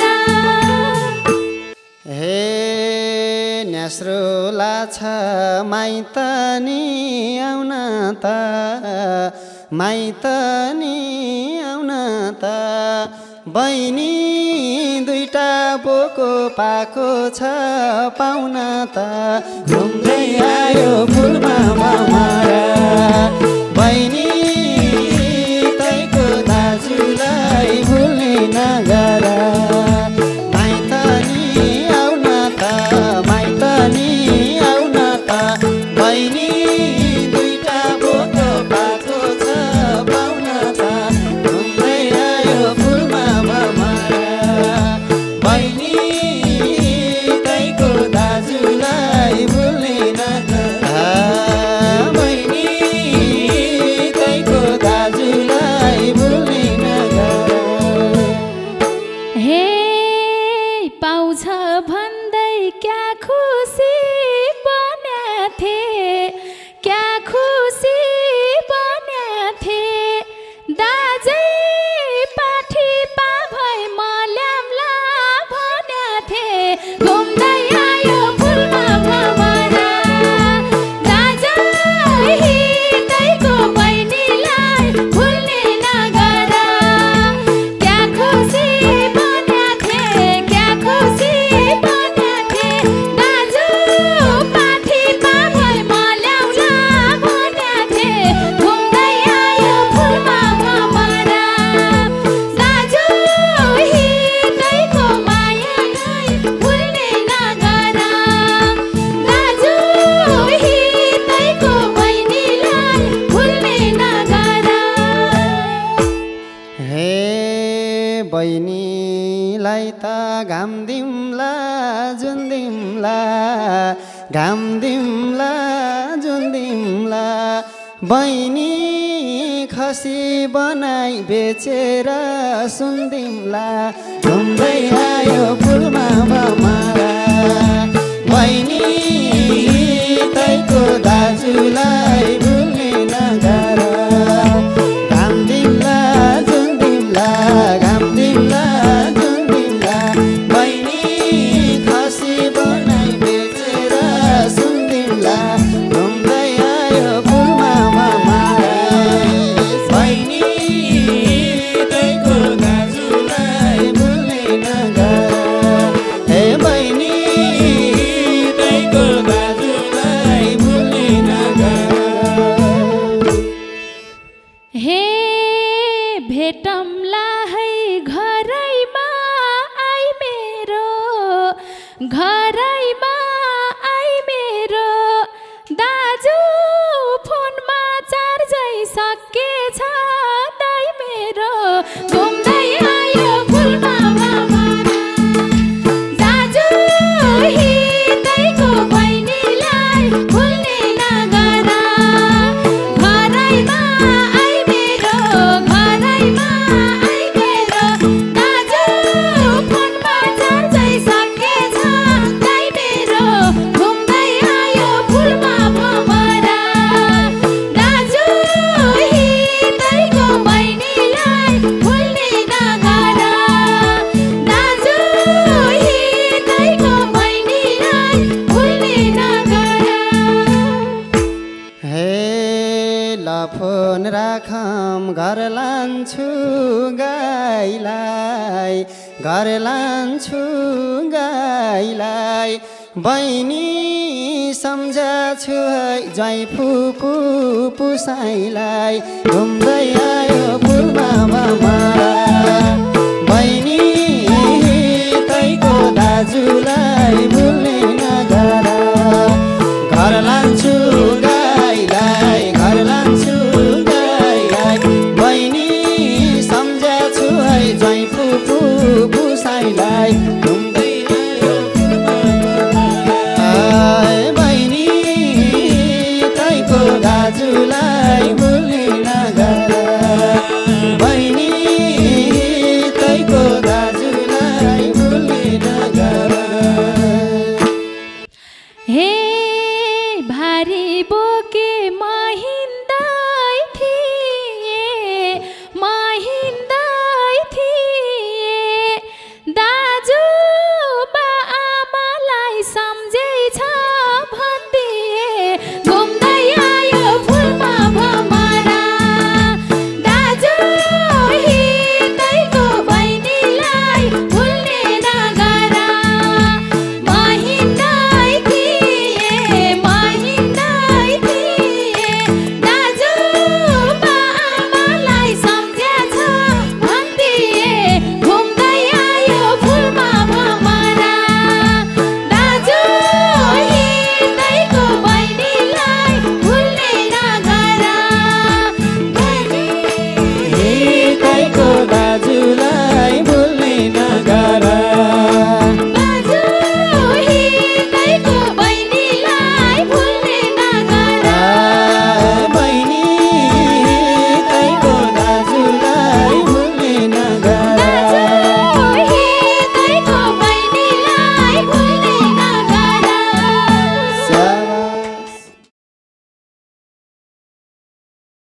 हे न्यास्रो लाछ माइत नि आउन त माइत नि आउन त बहिनी दुईटा बोको पाको छ पाउन त घुम्दै आयो फुलमा भमरा बहिनी तैको दाजुलाई भुल्ने नगर माइत नि आउन त माइत नि आउन त बहिनी दुईटा बोको पाको छ पाउन त घुम्दै आयो फुलमा भमरा बहिनी तैको दाजुलाई भुल्ने नगर बहिनी तैको दाजुलाई भुल्ने नगर हे पाउँछ भन्दै क्या खुसी बन्या थिए क्या खुसी बन्या थिए दाजै पाठी पा भई मल्याम्ला भन्या थिए घुम्दै आयो फुलमा भमरा दाजै हिँड्दैको बहिनीलाई भुल्ने नगर क्या खुसी बन्या थिए क्या खुसी बन्या थिए दाजु पाठी पा भई मल्याउला भन्या थिए घुम्दै आयो फुलमा भमरा दाजु हिँड्दैको मायालाई भुल्ने नगर दाजु हिँड्दैको बहिनीलाई भुल्ने नगर हे बहिनीलाई त घाम दिउँला जुन दिउँला घाम दिउँला जुन दिउँला बहिनी खसी बनाई बेचेर सुन दिउँला घुम्दै आयो फुलमा भमरा बहिनी तैको दाजुलाई भुल्ने नगर घाम दिउँला जुन दिउँला घाम दिउँला जुन दिउँला बहिनी खसी बनाई बेचेर सुन दिउँला घुम्दै आयो फुलमा भमरा बहिनी तैको दाजुलाई भुल्ने नगर हे बहिनी तैको दाजुलाई भुल्ने नगर हे भेटौँला है घरै गाईलाई घर लान्छु गाईलाई बहिनी सम्झाछु है ज्वाइँ फुपू पुसाइलाई घुम्दै आयो फुलमा भमरा बहिनी तैको दाजुलाई भुल्ने नगर घर लान्छु गाईलाई घर लान्छु गाईलाई बहिनी सम्झाछु है ज्वाइँ फुपू पुसाइलाई